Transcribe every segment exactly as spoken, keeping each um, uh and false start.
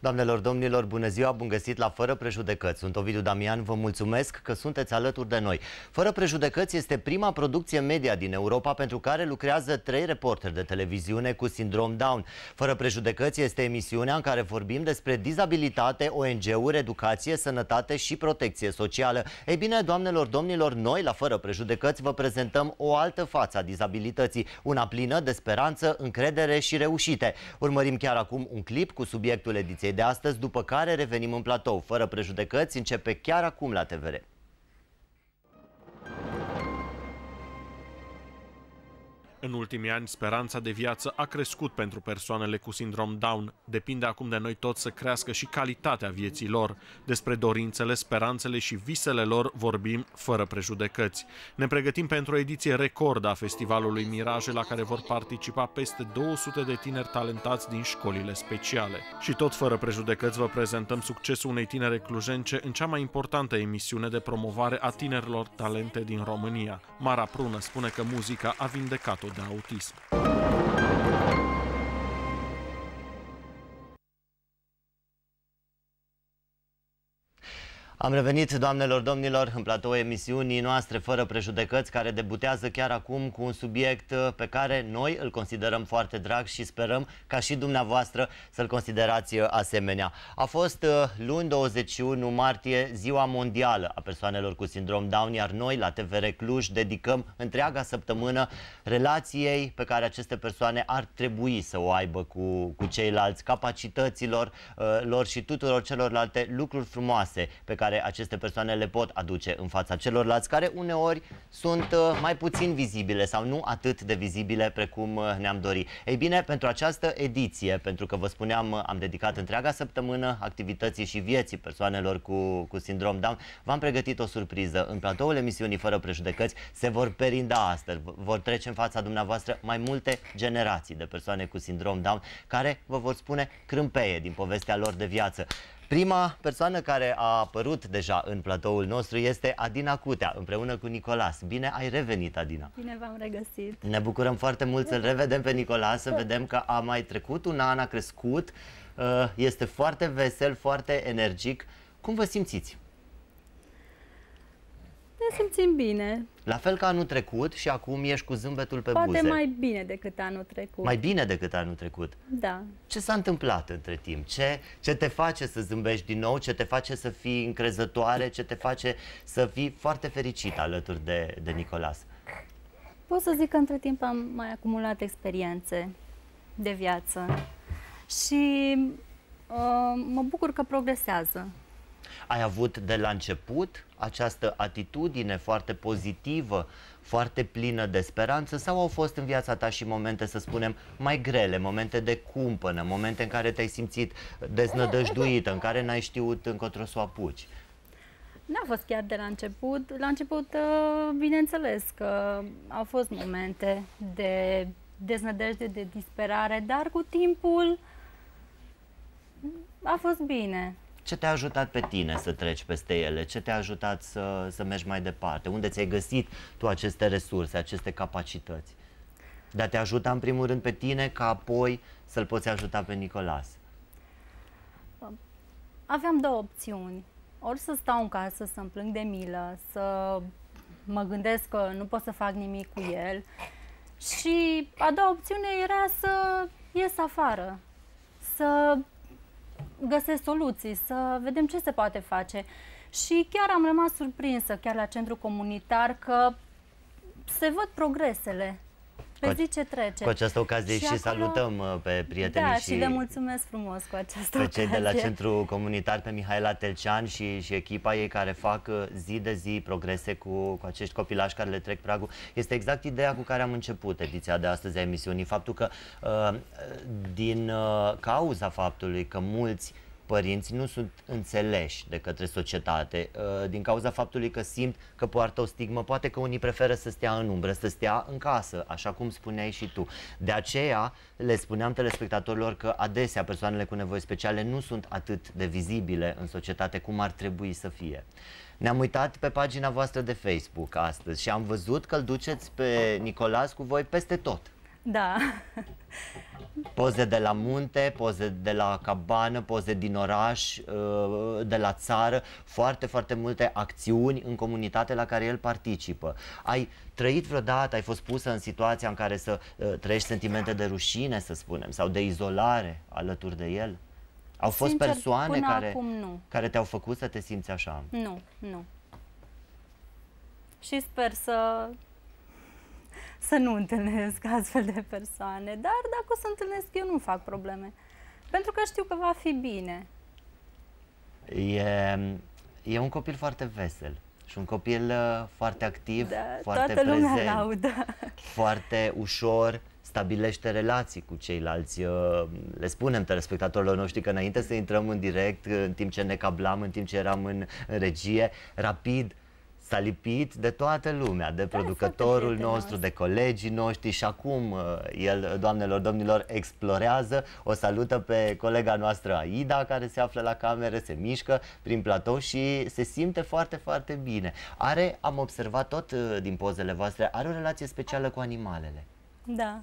Doamnelor, domnilor, bună ziua, bun găsit la Fără Prejudecăți. Sunt Ovidiu Damian, vă mulțumesc că sunteți alături de noi. Fără Prejudecăți este prima producție media din Europa pentru care lucrează trei reporteri de televiziune cu sindrom Down. Fără Prejudecăți este emisiunea în care vorbim despre dizabilitate, O N G-uri, educație, sănătate și protecție socială. Ei bine, doamnelor, domnilor, noi la Fără Prejudecăți vă prezentăm o altă față a dizabilității, una plină de speranță, încredere și reușite. Urmărim chiar acum un clip cu subiectul ediției de astăzi, după care revenim în platou. Fără Prejudecăți începe chiar acum la T V R. În ultimii ani, speranța de viață a crescut pentru persoanele cu sindrom Down. Depinde acum de noi toți să crească și calitatea vieții lor. Despre dorințele, speranțele și visele lor vorbim fără prejudecăți. Ne pregătim pentru o ediție record a Festivalului Miraje, la care vor participa peste două sute de tineri talentați din școlile speciale. Și tot fără prejudecăți vă prezentăm succesul unei tinere clujence în cea mai importantă emisiune de promovare a tinerilor talente din România. Mara Prună spune că muzica a vindecat-o de autism. Am revenit, doamnelor, domnilor, în platou emisiunii noastre Fără Prejudecăți, care debutează chiar acum cu un subiect pe care noi îl considerăm foarte drag și sperăm ca și dumneavoastră să-l considerați asemenea. A fost luni douăzeci și unu martie, Ziua Mondială a Persoanelor cu Sindrom Down, iar noi la T V R Cluj dedicăm întreaga săptămână relației pe care aceste persoane ar trebui să o aibă cu, cu ceilalți, capacităților uh, lor și tuturor celorlalte lucruri frumoase pe care aceste persoane le pot aduce în fața celorlalți, care uneori sunt uh, mai puțin vizibile sau nu atât de vizibile precum uh, ne-am dori. Ei bine, pentru această ediție, pentru că vă spuneam, am dedicat întreaga săptămână activității și vieții persoanelor cu, cu sindrom Down, v-am pregătit o surpriză. În platoul emisiunii Fără Prejudecăți se vor perinda astăzi, vor trece în fața dumneavoastră mai multe generații de persoane cu sindrom Down, care vă vor spune crâmpeie din povestea lor de viață. Prima persoană care a apărut deja în platoul nostru este Adina Cutea, împreună cu Nicolas. Bine ai revenit, Adina! Bine v-am regăsit! Ne bucurăm foarte mult să-l revedem pe Nicolas, să vedem că a mai trecut un an, a crescut, este foarte vesel, foarte energic. Cum vă simțiți? Ne simțim bine. La fel ca anul trecut și acum ești cu zâmbetul pe Poate buze. Poate mai bine decât anul trecut. Mai bine decât anul trecut? Da. Ce s-a întâmplat între timp? Ce, ce te face să zâmbești din nou? Ce te face să fii încrezătoare? Ce te face să fii foarte fericit alături de, de Nicolas? Pot să zic că între timp am mai acumulat experiențe de viață și uh, mă bucur că progresează. Ai avut de la început această atitudine foarte pozitivă, foarte plină de speranță, sau au fost în viața ta și momente, să spunem, mai grele, momente de cumpănă, momente în care te-ai simțit deznădăjduită, în care n-ai știut încotro să o apuci? N-a fost chiar de la început. La început, bineînțeles că au fost momente de deznădejde, de disperare, dar cu timpul a fost bine. Ce te-a ajutat pe tine să treci peste ele? Ce te-a ajutat să, să mergi mai departe? Unde ți-ai găsit tu aceste resurse, aceste capacități? De a te ajuta în primul rând pe tine, ca apoi să-l poți ajuta pe Nicolas. Aveam două opțiuni. Ori să stau în casă, să-mi plâng de milă, să mă gândesc că nu pot să fac nimic cu el. Și a doua opțiune era să ies afară, să găsesc soluții, să vedem ce se poate face. Și chiar am rămas surprinsă, chiar la centru comunitar, că se văd progresele pe zi ce trece. Cu această ocazie și, și acolo salutăm pe prietenii da, și, și le mulțumesc frumos cu această pe ocazie. cei de la centru comunitar, pe Mihaela Telcean și, și echipa ei, care fac zi de zi progrese cu, cu acești copilași care le trec pragul. Este exact ideea cu care am început ediția de astăzi a emisiunii. Faptul că uh, din uh, cauza faptului că mulți părinți nu sunt înțeleși de către societate, din cauza faptului că simt că poartă o stigmă, poate că unii preferă să stea în umbră, să stea în casă, așa cum spuneai și tu. De aceea le spuneam telespectatorilor că adesea persoanele cu nevoi speciale nu sunt atât de vizibile în societate cum ar trebui să fie. Ne-am uitat pe pagina voastră de Facebook astăzi și am văzut că îl duceți pe Nicolas cu voi peste tot. Da. Poze de la munte, poze de la cabană, poze din oraș, de la țară, foarte, foarte multe acțiuni în comunitate la care el participă. Ai trăit vreodată, ai fost pusă în situația în care să trăiești sentimente de rușine, să spunem, sau de izolare alături de el? Au fost Sincer, persoane care, acum, nu. care te-au făcut să te simți așa? Nu, nu. Și sper să... să nu întâlnesc astfel de persoane, dar dacă o să întâlnesc, eu nu fac probleme, pentru că știu că va fi bine. E, e un copil foarte vesel și un copil uh, foarte activ, Da, foarte toată lumea prezent, laudă. foarte ușor stabilește relații cu ceilalți. Uh, le spunem telespectatorilor noștri că înainte să intrăm în direct, în timp ce ne cablam, în timp ce eram în, în regie, rapid s-a lipit de toată lumea, de producătorul nostru, de colegii noștri și acum el, doamnelor, domnilor, explorează. O salută pe colega noastră Aida, care se află la cameră, se mișcă prin platou și se simte foarte, foarte bine. Are, am observat tot din pozele voastre, are o relație specială cu animalele. Da.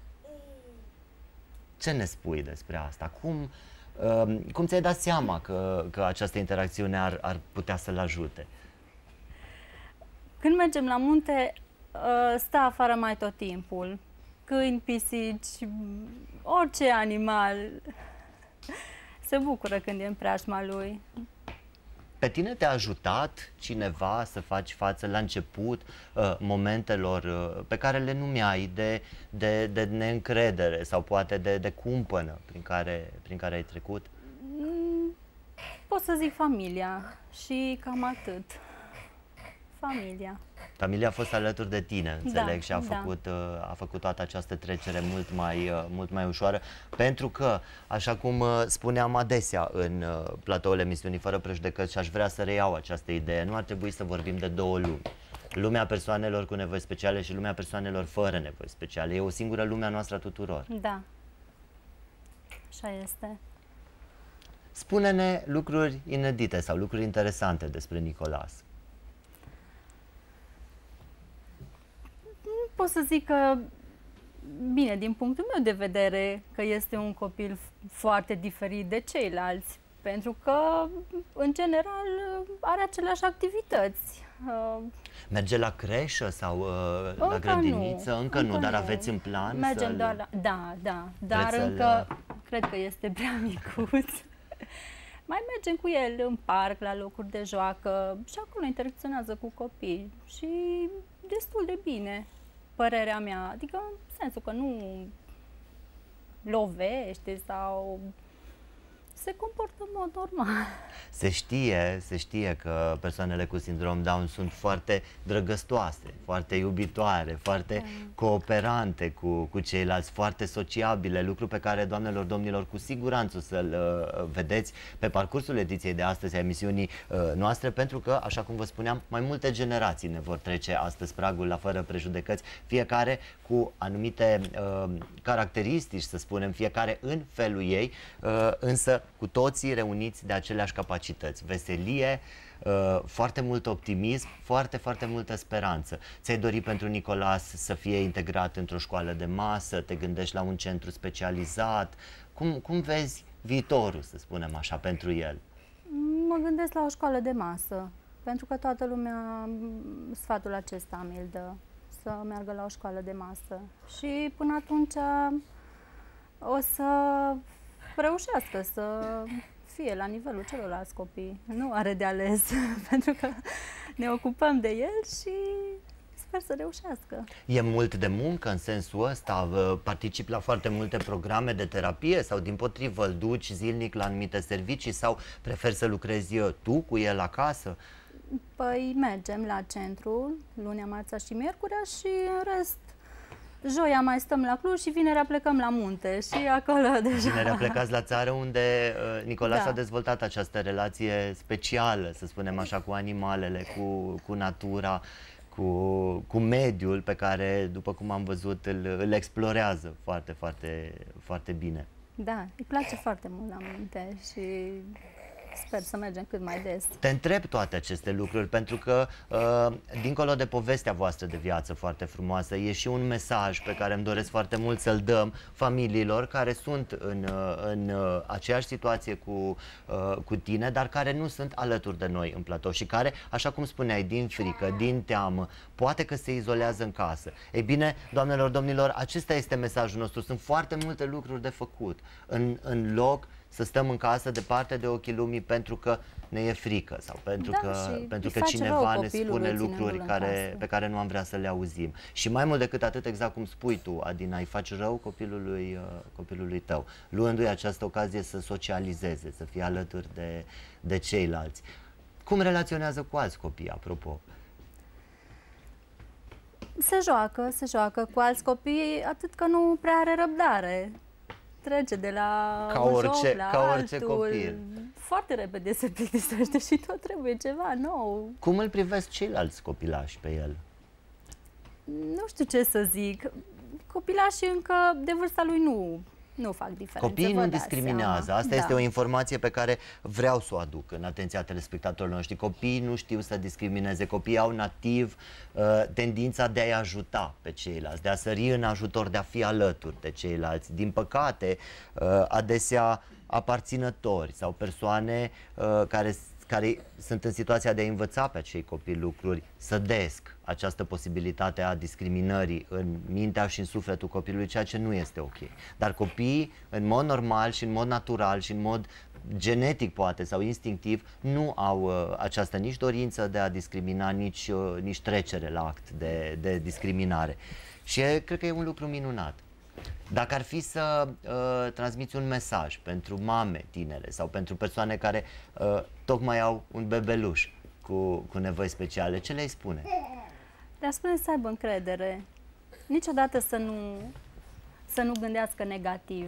Ce ne spui despre asta? Cum, cum ți-ai dat seama că, că această interacțiune ar, ar putea să-l ajute? Când mergem la munte, stă afară mai tot timpul. Câini, pisici, orice animal se bucură când e în preajma lui. Pe tine te-a ajutat cineva să faci față la început uh, momentelor uh, pe care le numeai de, de, de neîncredere sau poate de, de cumpănă prin care, prin care ai trecut? Mm, pot să zic familia și cam atât. Familia. Familia a fost alături de tine, înțeleg, Da, și a da. făcut, a făcut toată această trecere mult mai, mult mai ușoară, pentru că, așa cum spuneam adesea în platoul emisiunii Fără Prejudecăți, și aș vrea să reiau această idee, nu ar trebui să vorbim de două lumi. Lumea persoanelor cu nevoi speciale și lumea persoanelor fără nevoi speciale. E o singură lume a noastră a tuturor. Da. Așa este. Spune-ne lucruri inedite sau lucruri interesante despre Nicolas. Pot să zic că, bine, din punctul meu de vedere, că este un copil foarte diferit de ceilalți, pentru că, în general, are aceleași activități. Merge la creșă sau uh, Încă la grădiniță? Nu. Încă, Încă nu, dar nu. aveți în plan Mergem să-l... doar la... Da, da, dar Vreți încă să-l- cred că este prea micuț. Mai mergem cu el în parc, la locuri de joacă și acolo interacționează cu copii și destul de bine, părerea mea. Adică în sensul că nu lovește sau se comportă în mod normal. Se știe, se știe că persoanele cu sindrom Down sunt foarte drăgăstoase, foarte iubitoare, foarte Da. cooperante cu, cu ceilalți, foarte sociabile, lucru pe care, doamnelor, domnilor, cu siguranță să-l uh, vedeți pe parcursul ediției de astăzi a emisiunii uh, noastre, pentru că, așa cum vă spuneam, mai multe generații ne vor trece astăzi pragul la Fără Prejudecăți, fiecare cu anumite uh, caracteristici, să spunem, fiecare în felul ei, uh, însă cu toții reuniți de aceleași capacități, veselie, uh, foarte mult optimism, foarte, foarte multă speranță. Ți-ai dorit pentru Nicolas să fie integrat într-o școală de masă, te gândești la un centru specializat, cum, cum vezi viitorul, să spunem așa, pentru el? Mă gândesc la o școală de masă, pentru că toată lumea m, sfatul acesta mi-l dă, să meargă la o școală de masă. Și până atunci o să reușească să fie la nivelul celorlalți copii. Nu are de ales, pentru că ne ocupăm de el și sper să reușească. E mult de muncă în sensul ăsta? Participi la foarte multe programe de terapie sau dimpotrivă îl duci zilnic la anumite servicii sau preferi să lucrezi tu cu el acasă? Păi mergem la centru, lunea, marțea și miercurea și în rest joia mai stăm la Cluj și vinerea plecăm la munte și acolo deja... Vinerea plecați la țară unde uh, Nicolas Da. a dezvoltat această relație specială, să spunem așa, cu animalele, cu, cu natura, cu, cu mediul pe care, după cum am văzut, îl, îl explorează foarte, foarte, foarte bine. Da, îi place foarte mult la munte și sper să mergem cât mai des. Te întreb toate aceste lucruri pentru că, uh, dincolo de povestea voastră de viață foarte frumoasă, e și un mesaj pe care îmi doresc foarte mult să-l dăm familiilor care sunt în, uh, în uh, aceeași situație cu, uh, cu tine, dar care nu sunt alături de noi în platou și care, așa cum spuneai, din frică, din teamă, poate că se izolează în casă. Ei bine, doamnelor, domnilor, acesta este mesajul nostru. Sunt foarte multe lucruri de făcut în, în loc să stăm în casă departe de ochii lumii pentru că ne e frică sau pentru Da, că, și pentru că îi face cineva rău ne spune copilului lucruri ținându-l în care, casă. pe care nu am vrea să le auzim. Și mai mult decât atât, exact cum spui tu, Adina, îi faci rău copilului, uh, copilului tău, luându-i această ocazie să socializeze, să fie alături de, de ceilalți. Cum relaționează cu alți copii, apropo? Se joacă, se joacă cu alți copii, atât că nu prea are răbdare. Trece de la Ca un orice- joc la ca orice altul. copil. Foarte repede se plictisește și tot trebuie ceva nou. Cum îl privesc ceilalți copilași pe el? Nu știu ce să zic. Copilașii încă de vârsta lui nu, nu fac diferență. Copiii vă nu dați discriminează. seama. Asta Da. este o informație pe care vreau să o aduc în atenția telespectatorilor noștri. Copiii nu știu să discrimineze. Copiii au nativ uh, tendința de a-i ajuta pe ceilalți, de a sări în ajutor, de a fi alături de ceilalți. Din păcate, uh, adesea aparținători sau persoane uh, care care sunt în situația de a învăța pe acei copii lucruri, sădesc această posibilitate a discriminării în mintea și în sufletul copilului, ceea ce nu este ok. Dar copiii, în mod normal și în mod natural și în mod genetic poate sau instinctiv, nu au uh, această nici dorință de a discrimina, nici, uh, nici trecere la act de, de discriminare. Și e, cred că e un lucru minunat. Dacă ar fi să uh, transmiți un mesaj pentru mame tinere sau pentru persoane care uh, tocmai au un bebeluș cu, cu nevoi speciale, ce le-ai spune? Le-aș spune să aibă încredere. Niciodată să nu, să nu gândească negativ.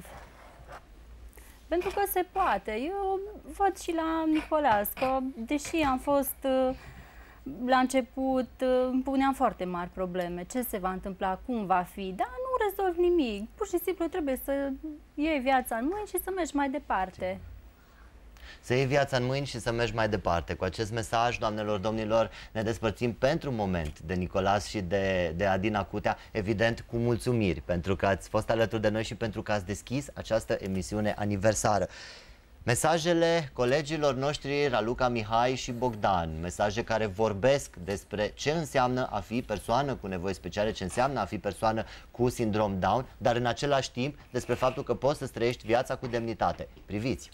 Pentru că se poate. Eu văd și la Nicolas că, deși am fost uh, la început, uh, îmi puneam foarte mari probleme. Ce se va întâmpla, cum va fi, dar nu rezolv nimic. Pur și simplu trebuie să iei viața în mâini și să mergi mai departe. Să iei viața în mâini și să mergi mai departe. Cu acest mesaj, doamnelor, domnilor, ne despărțim pentru un moment de Nicolas și de, de Adina Cutea, evident cu mulțumiri pentru că ați fost alături de noi și pentru că ați deschis această emisiune aniversară. Mesajele colegilor noștri Raluca, Mihai și Bogdan, mesaje care vorbesc despre ce înseamnă a fi persoană cu nevoi speciale, ce înseamnă a fi persoană cu sindrom Down, dar în același timp despre faptul că poți să-ți trăiești viața cu demnitate. Priviți!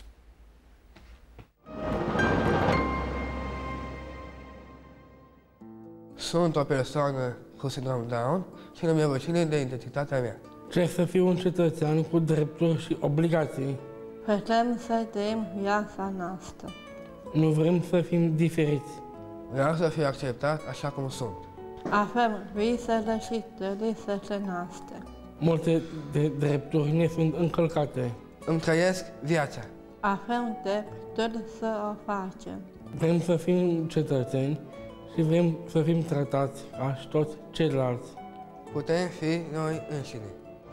Sunt o persoană cu sindrom Down și nu mi-e rușine de identitatea mea. Trebuie să fiu un cetățean cu drepturi și obligații. Vrem să trăim viața noastră. Nu vrem să fim diferiți. Vreau să fiu acceptat așa cum sunt. Avem visele și dorințele noastre. Multe de drepturi ne sunt încălcate. Îmi trăiesc viața. Avem dreptul să o facem. Vrem să fim cetățeni și vrem să fim tratați ca și toți ceilalți. Putem fi noi înșine.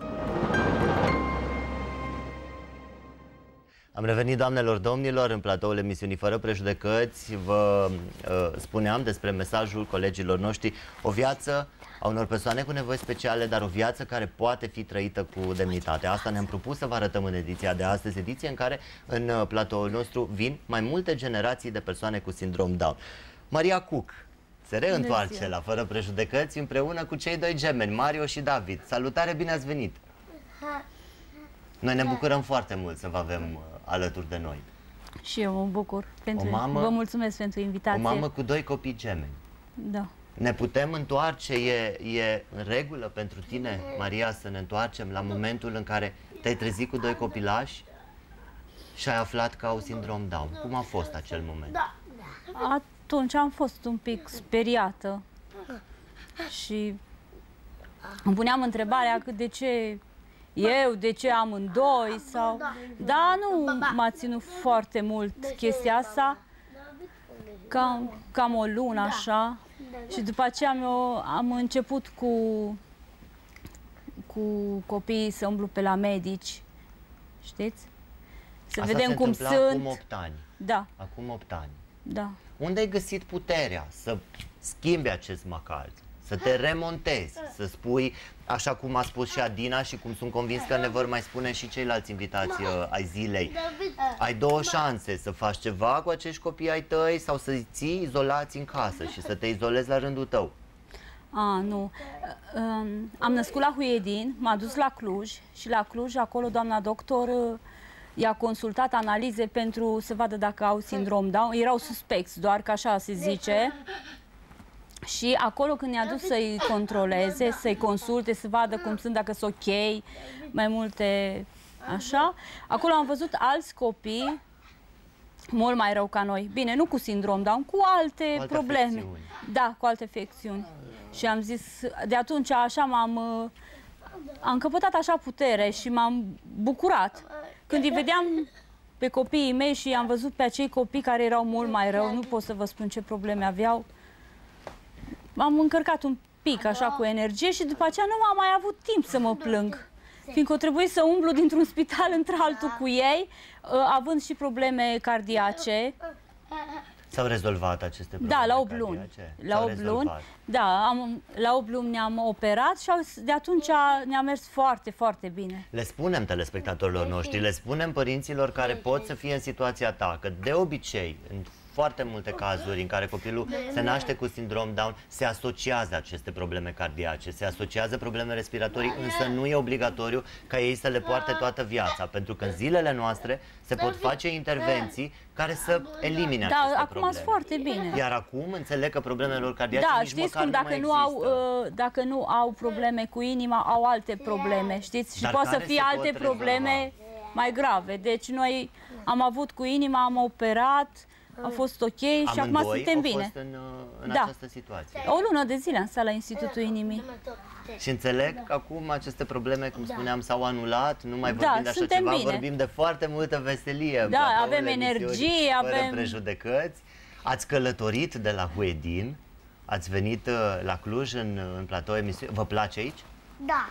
Am revenit, doamnelor, domnilor, în platoul emisiunii Fără Prejudecăți. Vă uh, spuneam despre mesajul colegilor noștri, o viață a unor persoane cu nevoi speciale, dar o viață care poate fi trăită cu demnitate. Asta ne-am propus să vă arătăm în ediția de astăzi, ediție în care în uh, platoul nostru vin mai multe generații de persoane cu sindrom Down. Maria Cuc se reîntoarce la Fără Prejudecăți împreună cu cei doi gemeni, Mario și David. Salutare, bine ați venit! Noi ne bucurăm foarte mult să vă avem uh, alături de noi. Și eu mă bucur. Pentru... O mamă- Vă mulțumesc pentru invitație. O mamă cu doi copii gemeni. Da. Ne putem întoarce, e, e în regulă pentru tine, Maria, să ne întoarcem la momentul în care te-ai trezit cu doi copilași și ai aflat că au sindrom Down. Cum a fost acel moment? Atunci am fost un pic speriată și îmi puneam întrebarea că de ce eu, de ce amândoi sau... Da, nu m-a ținut foarte mult chestia asta, cam, cam o lună așa. Și după aceea am, am început cu, cu copiii să umblu pe la medici, știți? să Asta vedem se cum întâmpla sunt. acum opt ani. Da, Acum opt ani. da. Unde ai găsit puterea să schimbi acest macaz? Să te remontezi, să spui, așa cum a spus și Adina și cum sunt convins că ne vor mai spune și ceilalți invitați uh, ai zilei. Ai două șanse, să faci ceva cu acești copii ai tăi sau să-i ții izolați în casă și să te izolezi la rândul tău. A, nu. Um, am născut la Huiedin, m-a dus la Cluj și la Cluj, acolo doamna doctor uh, i-a consultat analize pentru să vadă dacă au sindrom Down. Erau suspecți, doar că așa se zice. Și acolo când ne-a dus să-i controleze, să-i consulte, să vadă cum sunt, dacă sunt ok, mai multe așa, acolo am văzut alți copii mult mai rău ca noi. Bine, nu cu sindrom Down, cu alte, Cu alte probleme. afecțiuni. Da, cu alte afecțiuni. Și am zis, de atunci așa m-am... Am căpătat așa putere și m-am bucurat. Când îi vedeam pe copiii mei și am văzut pe acei copii care erau mult mai rău, nu pot să vă spun ce probleme aveau, m-am încărcat un pic așa cu energie și după aceea nu am mai avut timp să mă plâng. Fiindcă o trebuie să umblu dintr-un spital într-altul cu ei, având și probleme cardiace. S-au rezolvat aceste probleme? Da, la opt luni. La opt luni, da, am, la opt luni ne-am operat și de atunci ne-a mers foarte, foarte bine. Le spunem telespectatorilor noștri, le spunem părinților care pot să fie în situația ta, că de obicei, în foarte multe cazuri în care copilul se naște cu sindrom Down, se asociază aceste probleme cardiace, se asociază probleme respiratorii, însă nu e obligatoriu ca ei să le poarte toată viața, pentru că în zilele noastre se pot face intervenții care să elimine da, aceste acum probleme. sunt foarte bine. Iar acum înțeleg că problemelor cardiace da, nici știți măcar cum, nu dacă mai nu, au, există. uh, dacă nu au probleme cu inima, au alte probleme, știți? Și Dar poate să care fie se alte pot probleme rezolva? mai grave. Deci noi am avut cu inima, am operat, a fost ok și acum Amândoi suntem au bine. fost în, în Da. această situație. O lună de zile am stat la Institutul Inimii. Și înțeleg că acum aceste probleme, cum spuneam, s-au anulat, nu mai Da, vorbim de așa suntem ceva, bine. vorbim de foarte multă veselie. în Da, platourile avem emisiunii energie, Fără avem- prejudecăți. Ați călătorit de la Huedin, ați venit uh, la Cluj în, în platou emisiune. Vă place aici? Da.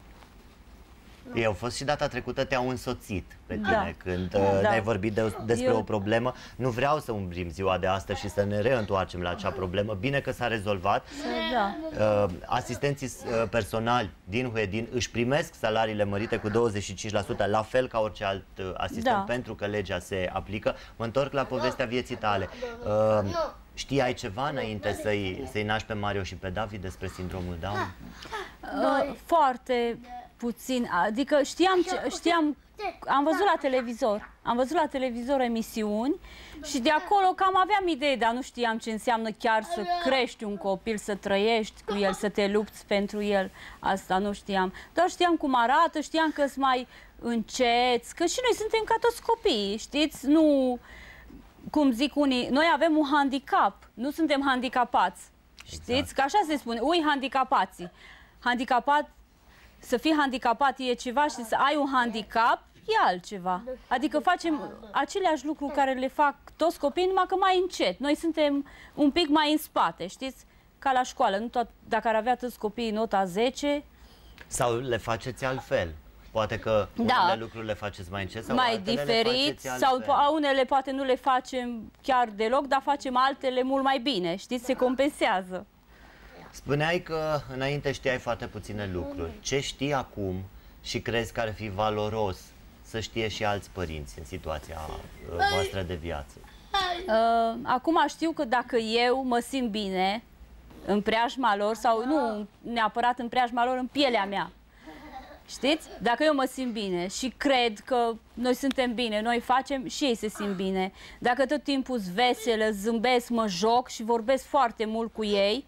Ei au fost și data trecută, te-au însoțit pe tine Da. când uh, Da. ne-ai vorbit de, despre Eu- o problemă. Nu vreau să umbrim ziua de astăzi și să ne reîntoarcem la acea problemă. Bine că s-a rezolvat. Da. Uh, asistenții uh, personali din Huedin își primesc salariile mărite cu douăzeci și cinci la sută, la fel ca orice alt uh, asistent, Da. pentru că legea se aplică. Mă întorc la povestea vieții tale. Uh, știai ceva înainte să-i să-i naști pe Mario și pe David despre sindromul Down? Uh, foarte puțin, adică știam, ce, știam, am văzut la televizor, am văzut la televizor emisiuni și de acolo cam aveam idei, dar nu știam ce înseamnă chiar să crești un copil, să trăiești cu el, să te lupți pentru el, asta nu știam. Doar știam cum arată, știam că sunt mai înceți, că și noi suntem ca toți copiii, știți, nu, cum zic unii, noi avem un handicap, nu suntem handicapați, știți, Exact. că așa se spune, ui handicapații, handicapat. Să fii handicapat e ceva și să ai un handicap e altceva. Adică facem aceleași lucruri care le fac toți copiii, numai că mai încet. Noi suntem un pic mai în spate, știți? Ca la școală. Nu tot, dacă ar avea toți copiii nota zece... Sau le faceți altfel? Poate că Da. unele lucruri le faceți mai încet sau mai altele le diferit, faceți sau altfel. po- unele poate nu le facem chiar deloc, dar facem altele mult mai bine, știți? Se compensează. Spuneai că înainte știai foarte puține lucruri. Ce știi acum și crezi că ar fi valoros să știe și alți părinți în situația uh, voastră de viață? Uh, acum știu că dacă eu mă simt bine în preajma lor, sau nu neapărat în preajma lor, în pielea mea, știți? Dacă eu mă simt bine și cred că noi suntem bine, noi facem și ei se simt bine. Dacă tot timpul sunt veselă, zâmbesc, mă joc și vorbesc foarte mult cu ei,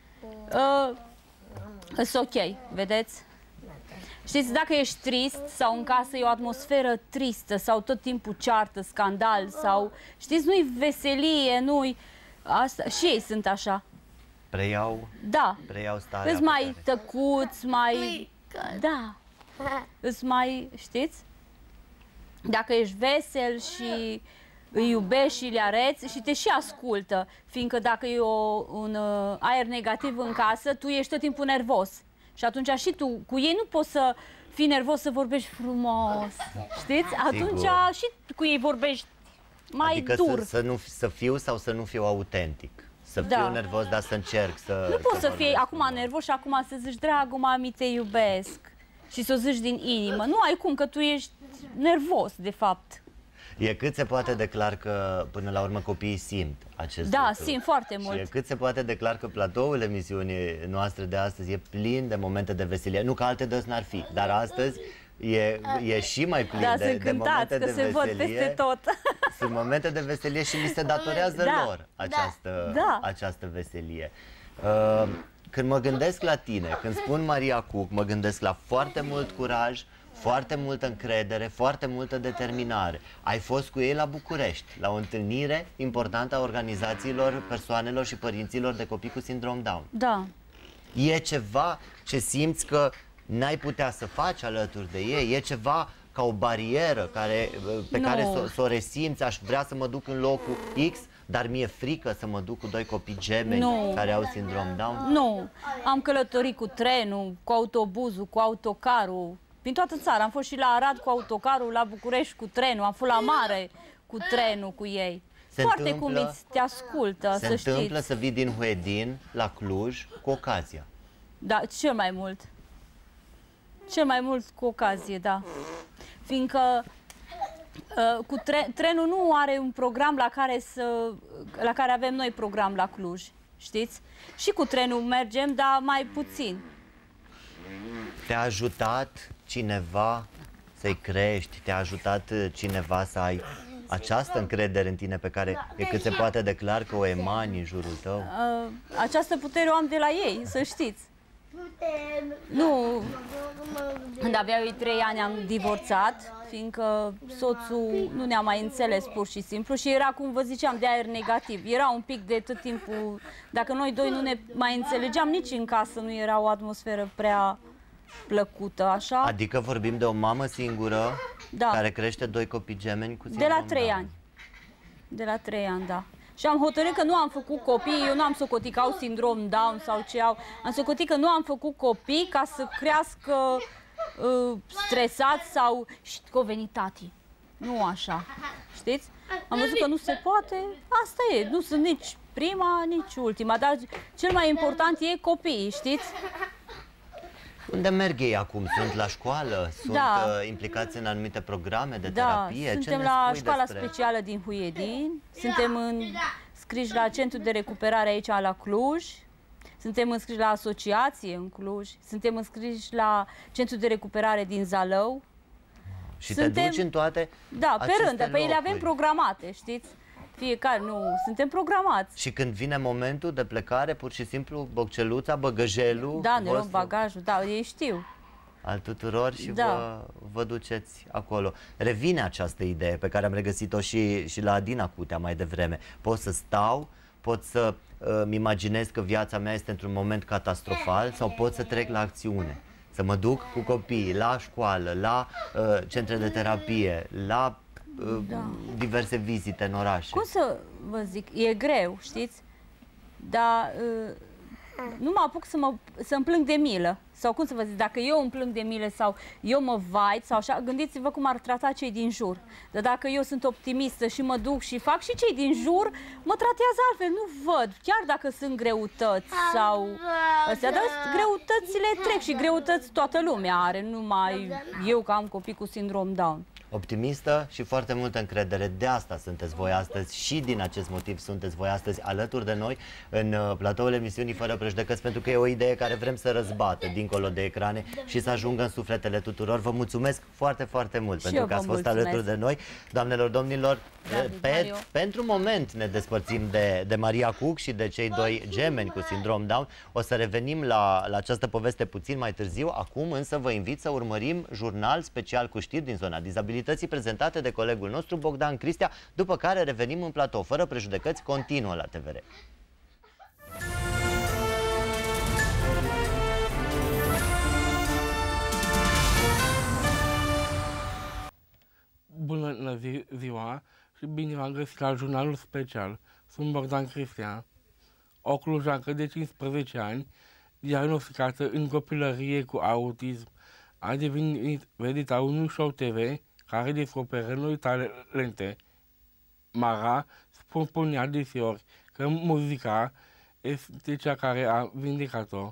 uh, sunt ok, vedeți? Știți, dacă ești trist sau în casă e o atmosferă tristă sau tot timpul ceartă, scandal sau, știți, nu-i veselie, nu-i... Asta, și ei sunt așa. Preiau, Da. preiau starea Îți pe mai care- tăcuți, mai... Da. Îți mai... Știți? Dacă ești vesel și îi iubești și le areți și te și ascultă, fiindcă dacă e o, un uh, aer negativ în casă, tu ești tot timpul nervos. Și atunci și tu, cu ei nu poți să fii nervos să vorbești frumos, știți? Atunci Sigur. și cu ei vorbești mai adică dur. Să, să, nu, să fiu sau să nu fiu autentic. Să Da. fiu nervos, dar să încerc să... Nu poți să fii vorbesc acum frumos. nervos și acum să zici, dragul mami, te iubesc. Și să o zici din inimă. Nu ai cum, că tu ești nervos, de fapt. E cât se poate de clar că, până la urmă, copiii simt acest Da, lucru. simt foarte Și mult. e cât se poate de clar că platoul emisiunii noastre de astăzi e plin de momente de veselie. Nu că alte dăți n-ar fi, dar astăzi e, e și mai plin Da, de, sunt de cântați, momente că de se veselie. văd peste tot. Sunt momente de veselie și li se datorează Da. lor această, Da. această veselie. Uh, când mă gândesc la tine, când spun Maria Cook, mă gândesc la foarte mult curaj, foarte multă încredere, foarte multă determinare. Ai fost cu ei la București, la o întâlnire importantă a organizațiilor, persoanelor și părinților de copii cu sindrom Down. Da. E ceva ce simți că n-ai putea să faci alături de ei? E ceva ca o barieră care, pe Nu. care să s-o resimți? Aș vrea să mă duc în locul X, dar mi-e frică să mă duc cu doi copii gemeni Nu. care au sindrom Down? Nu. Am călătorit cu trenul, cu autobuzul, cu autocarul. Prin toată țara. Am fost și la Arad cu autocarul, la București cu trenul, am fost la mare cu trenul cu ei. Se Foarte întâmplă- cum îți te ascultă, Se să întâmplă știți. să vii din Huedin la Cluj cu ocazia. Da, cel mai mult. Cel mai mult cu ocazie, da. Fiindcă uh, cu tre trenul nu are un program la care, să, la care avem noi program la Cluj, știți? Și cu trenul mergem, dar mai puțin. Te-a ajutat cineva să-i crești? Te-a ajutat cineva să ai această încredere în tine pe care e cât se poate de clar că o emani în jurul tău? Uh, această putere o am de la ei, să știți. Nu, când aveau ei trei ani am divorțat, fiindcă soțul nu ne-a mai înțeles pur și simplu și era, cum vă ziceam, de aer negativ. Era un pic de tot timpul, dacă noi doi nu ne mai înțelegeam, nici în casă nu era o atmosferă prea plăcută, așa. Adică vorbim de o mamă singură Da. care crește doi copii gemeni cu De sindrom la trei Down. ani. De la trei ani, da. Și am hotărât că nu am făcut copii, eu nu am socotit că au sindrom Down sau ce au. Am socotit că nu am făcut copii ca să crească uh, stresați sau și că o venit tati. Nu așa, știți? Am văzut că nu se poate, asta e, nu sunt nici prima, nici ultima, dar cel mai important e copiii, știți? Unde merg ei acum? Sunt la școală? Sunt Da. uh, implicați în anumite programe de Da, terapie? suntem Ce ne la spui școala despre... specială din Huedin, suntem în, scriși la centru de recuperare aici la Cluj, suntem înscriși la asociație în Cluj, suntem înscriși la centru de recuperare din Zalău. Și Suntem- te duci în toate Da, pe aceste rând, pe ele avem locuri. programate, știți? Fiecare, nu, suntem programați. Și când vine momentul de plecare, pur și simplu, bocceluța, băgăjelul Da, ne luăm vostru bagajul, da, ei știu. al tuturor și Da. vă, vă duceți acolo. Revine această idee pe care am regăsit-o și, și la Adina Cutea mai devreme. Pot să stau, pot să îmi imaginez că viața mea este într-un moment catastrofal sau pot să trec la acțiune. Să mă duc cu copiii la școală, la uh, centre de terapie, la uh, Da. diverse vizite în orașe. Cum să vă zic, e greu, știți? Dar uh, nu mă apuc să mă, să-mi plâng de milă. Sau cum să vă zic, dacă eu îmi plâng de milă sau eu mă vait sau așa, gândiți-vă cum ar trata cei din jur. Dar dacă eu sunt optimistă și mă duc și fac, și cei din jur mă tratează altfel, nu văd. Chiar dacă sunt greutăți sau astea, dar greutățile trec și greutăți toată lumea are, numai eu că am copii cu sindrom Down. Optimistă și foarte multă încredere. De asta sunteți voi astăzi și din acest motiv sunteți voi astăzi alături de noi în uh, platoul emisiunii Fără Prejudecăți, pentru că e o idee care vrem să răzbată dincolo de ecrane și să ajungă în sufletele tuturor. Vă mulțumesc foarte, foarte mult Și pentru eu că vă ați fost mulțumesc. alături de noi. Doamnelor, domnilor, David, pe, Mario. pentru moment ne despărțim de, de Maria Cook și de cei doi gemeni cu sindrom Down. O să revenim la, la această poveste puțin mai târziu. Acum însă vă invit să urmărim jurnal special cu știri din zona dizabilității prezentate de colegul nostru Bogdan Cristea, după care revenim în platou. Fără Prejudecăți continuă la T V R. Bună zi, ziua și bine v-am găsit la jurnalul special. Sunt Bogdan Cristea, o clujancă de cincisprezece ani, diagnosticată în copilărie cu autism a devenit vedeta unui show T V care descoperă noi talente. Mara spunea deseori că muzica este cea care a vindecat-o.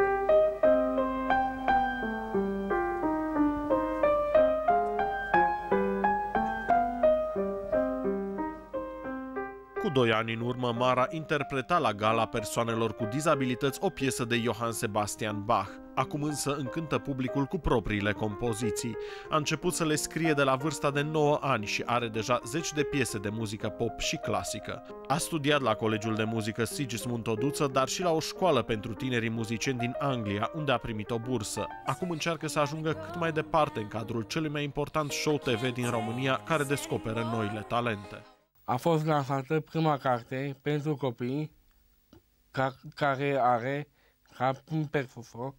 Cu doi ani în urmă, Mara interpreta la gala persoanelor cu dizabilități o piesă de Johann Sebastian Bach. Acum însă încântă publicul cu propriile compoziții. A început să le scrie de la vârsta de nouă ani și are deja zeci de piese de muzică pop și clasică. A studiat la Colegiul de Muzică Sigismund Toduță, dar și la o școală pentru tinerii muzicieni din Anglia, unde a primit o bursă. Acum încearcă să ajungă cât mai departe în cadrul celui mai important show T V din România, care descoperă noile talente. A fost lansată prima carte pentru copii ca, care are ca persoană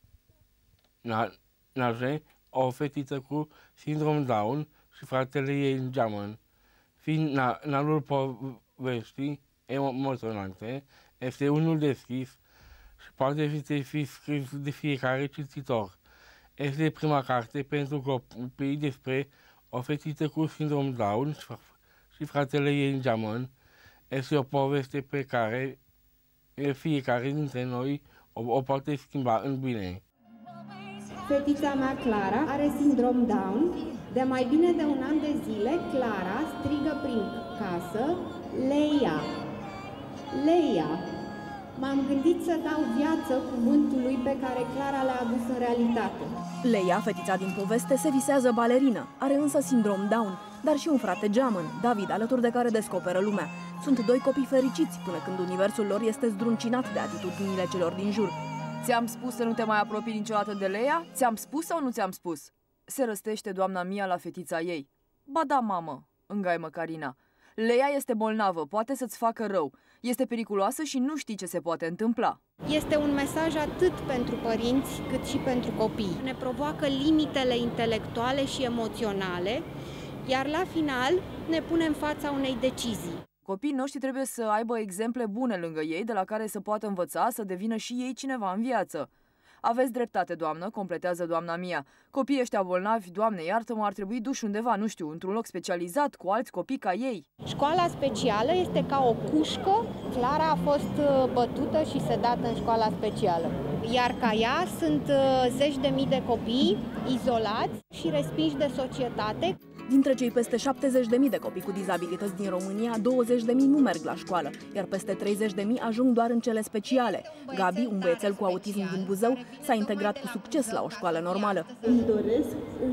Naje, o fetiță cu sindrom Down și fratele ei geamăn. Finalul poveștii emoționante este unul deschis și poate fi scris de fiecare cititor. Este prima carte pentru copii despre o fetiță cu sindrom Down și fratele ei geamăn. Este o poveste pe care fiecare dintre noi o, o poate schimba în bine. Fetița mea, Clara, are sindrom Down. De mai bine de un an de zile, Clara strigă prin casă, Leia, Leia. M-am gândit să dau viață cuvântului pe care Clara l-a adus în realitate. Leia, fetița din poveste, se visează balerină, are însă sindrom Down, dar și un frate geamăn, David, alături de care descoperă lumea. Sunt doi copii fericiți până când universul lor este zdruncinat de atitudinile celor din jur. Ți-am spus să nu te mai apropii niciodată de Leia? Ți-am spus sau nu ți-am spus? Se răstește doamna Mia la fetița ei. Ba da, mamă, îngaimă Carina. Leia este bolnavă, poate să-ți facă rău. Este periculoasă și nu știi ce se poate întâmpla. Este un mesaj atât pentru părinți cât și pentru copii. Ne provoacă limitele intelectuale și emoționale, iar la final ne punem în fața unei decizii. Copiii noștri trebuie să aibă exemple bune lângă ei, de la care să poată învăța să devină și ei cineva în viață. Aveți dreptate, doamnă, completează doamna Mia. Copiii ăștia bolnavi, Doamne iartă-mă, ar trebui duși undeva, nu știu, într-un loc specializat, cu alți copii ca ei. Școala specială este ca o cușcă. Clara a fost bătută și sedată în școala specială. Iar ca ea sunt zeci de mii de copii izolați și respinși de societate. Dintre cei peste șaptezeci de mii de copii cu dizabilități din România, douăzeci de mii nu merg la școală, iar peste treizeci de mii ajung doar în cele speciale. Gabi, un băiețel cu autism din Buzău, s-a integrat cu succes la o școală normală. Îmi doresc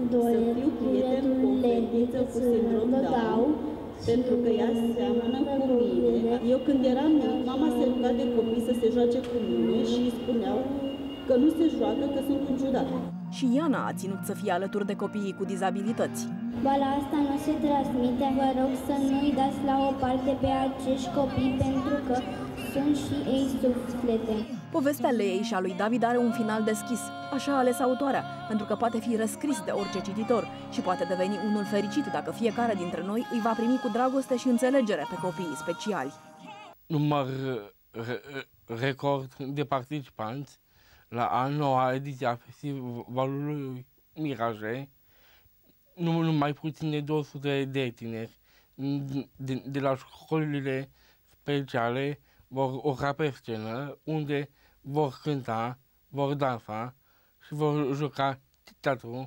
să fiu prieten cu o fetiță cu sindrom Down, pentru că ea seamănă cu mine. Eu când eram mic, mama se ruga de copii să se joace cu mine și îi spuneau că nu se joacă, că sunt un ciudat. Și Iana a ținut să fie alături de copiii cu dizabilități. Boala asta nu se transmite, vă rog să nu-i dați la o parte pe acești copii pentru că sunt și ei suflete. Povestea Leei și a lui David are un final deschis, așa a ales autoarea, pentru că poate fi răscris de orice cititor și poate deveni unul fericit dacă fiecare dintre noi îi va primi cu dragoste și înțelegere pe copiii speciali. Număr record de participanți la a noua ediție a festivalului Miraje, nu numai puțin de două sute de tineri de, de la școlile speciale vor urca pe scenă, unde vor cânta, vor dansa și vor juca teatru.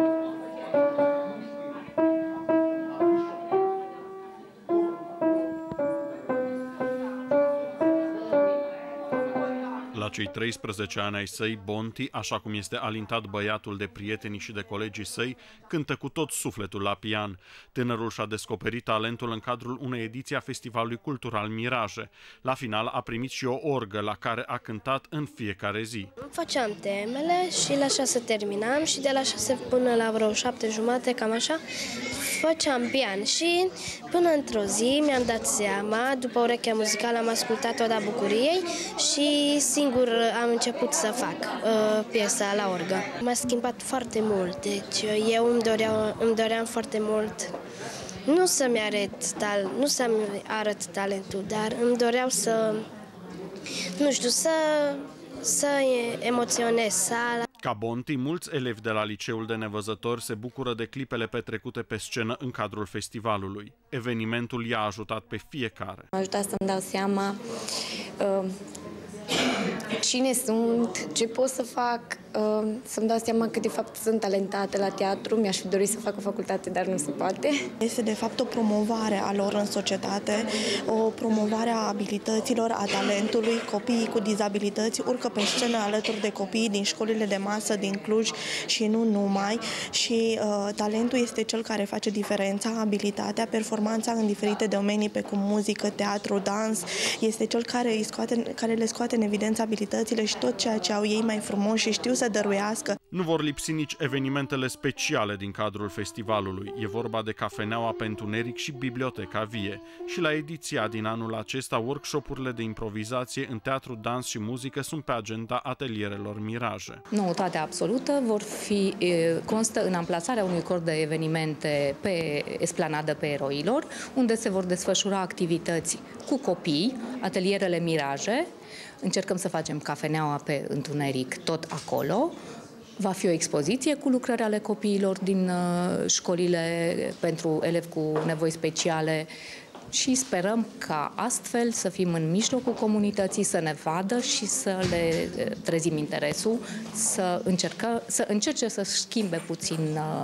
La cei treisprezece ani ai săi, Bonti, așa cum este alintat băiatul de prietenii și de colegii săi, cântă cu tot sufletul la pian. Tânărul și-a descoperit talentul în cadrul unei ediții a Festivalului Cultural Miraje. La final a primit și o orgă la care a cântat în fiecare zi. Făceam temele și la șase terminam și de la șase până la vreo șapte jumate, cam așa, făceam pian și până într-o zi mi-am dat seama, după urechea muzicală am ascultat Oda Bucuriei și singur am început să fac uh, piesa la orgă. M-a schimbat foarte mult, deci eu îmi doream, îmi doream foarte mult nu să-mi arăt, tal, nu să-mi arăt talentul, dar îmi doreau să, nu știu, să, să emoționez sala. Ca Bonti, mulți elevi de la Liceul de Nevăzători se bucură de clipele petrecute pe scenă în cadrul festivalului. Evenimentul i-a ajutat pe fiecare. M-a ajutat să-mi dau seama uh, cine sunt, ce pot să fac, uh, să-mi dau seama că de fapt sunt talentată la teatru. Mi-aș fi dorit să fac o facultate, dar nu se poate. Este de fapt o promovare a lor în societate, o promovare a abilităților, a talentului. Copiii cu dizabilități urcă pe scenă alături de copiii din școlile de masă din Cluj și nu numai. Și uh, talentul este cel care face diferența, abilitatea, performanța în diferite domenii, precum muzică, teatru, dans, este cel care, îi scoate, care le scoate în evidență abilitățile și tot ceea ce au ei mai frumos și știu să dăruiască. Nu vor lipsi nici evenimentele speciale din cadrul festivalului. E vorba de Cafeneaua pe Întuneric și Biblioteca Vie. Și la ediția din anul acesta, workshopurile de improvizație în teatru, dans și muzică sunt pe agenda atelierelor Miraje. Noutate absolută vor fi, constă în amplasarea unui cor de evenimente pe esplanadă pe Eroilor, unde se vor desfășura activități cu copii, atelierele Miraje. Încercăm să facem Cafeneaua pe Întuneric tot acolo. Va fi o expoziție cu lucrări ale copiilor din uh, școlile pentru elevi cu nevoi speciale și sperăm ca astfel să fim în mijlocul comunității, să ne vadă și să le trezim interesul, să, încercă, să încerce să schimbe puțin uh,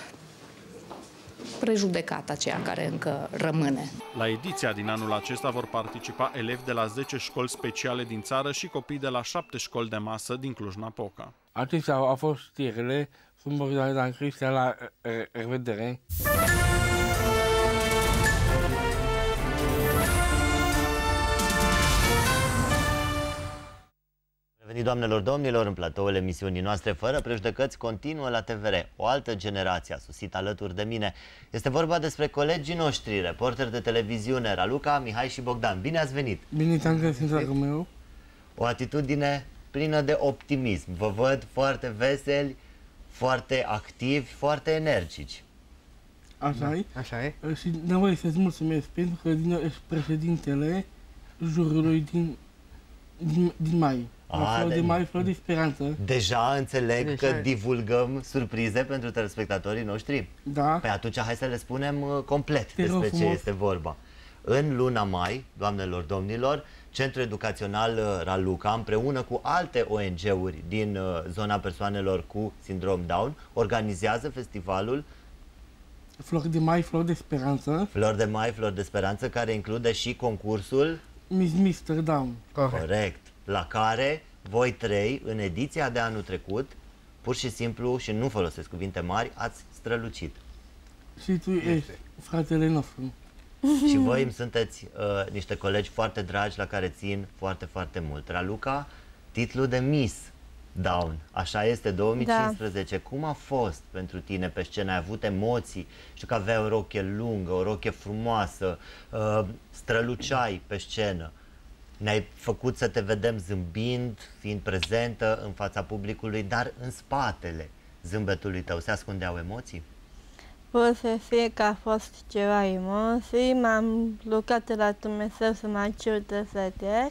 prejudecata aceea care încă rămâne. La ediția din anul acesta vor participa elevi de la zece școli speciale din țară și copii de la șapte școli de masă din Cluj-Napoca. Acestea au fost știrile. Sunt Bogdan Cristian, la revedere! Revenit, doamnelor, domnilor, în platoul emisiunii noastre Fără Prejudecăți continuă la T V R. O altă generație a sosit alături de mine. Este vorba despre colegii noștri, reporteri de televiziune, Raluca, Mihai și Bogdan. Bine ați venit! Bine te-am găsit, dragul meu! O atitudine plină de optimism. Vă văd foarte veseli, foarte activi, foarte energici. Așa e? Așa e. Și nevoie să-ți mulțumesc pentru că ești președintele jurului din, din, din mai. A, de, de mai, flor de speranță. Deja înțeleg Deja. că divulgăm surprize pentru telespectatorii noștri? Da. Păi atunci hai să le spunem uh, complet Te despre rog ce frumos. este vorba. În luna mai, doamnelor, domnilor, Centrul Educațional uh, Raluca, împreună cu alte O N G-uri din uh, zona persoanelor cu sindrom Down, organizează festivalul Flor de mai, flor de speranță. Flor de mai, flor de speranță, care include și concursul Miss mister Down. Corect. Corect. La care voi trei, în ediția de anul trecut, pur și simplu, și nu folosesc cuvinte mari, ați strălucit. Și tu ești fratele nostru. Și voi îmi sunteți uh, niște colegi foarte dragi la care țin foarte, foarte mult. Raluca, titlul de Miss Down, așa este, două mii cincisprezece. Da. Cum a fost pentru tine pe scenă? Ai avut emoții? Știu că aveai o rochie lungă, o rochie frumoasă, uh, străluceai pe scenă. Ne-ai făcut să te vedem zâmbind, fiind prezentă în fața publicului, dar în spatele zâmbetului tău se ascundeau emoții? Pot să fie că a fost ceva emoții, m-am rugat la Dumnezeu să mă ajute să trec.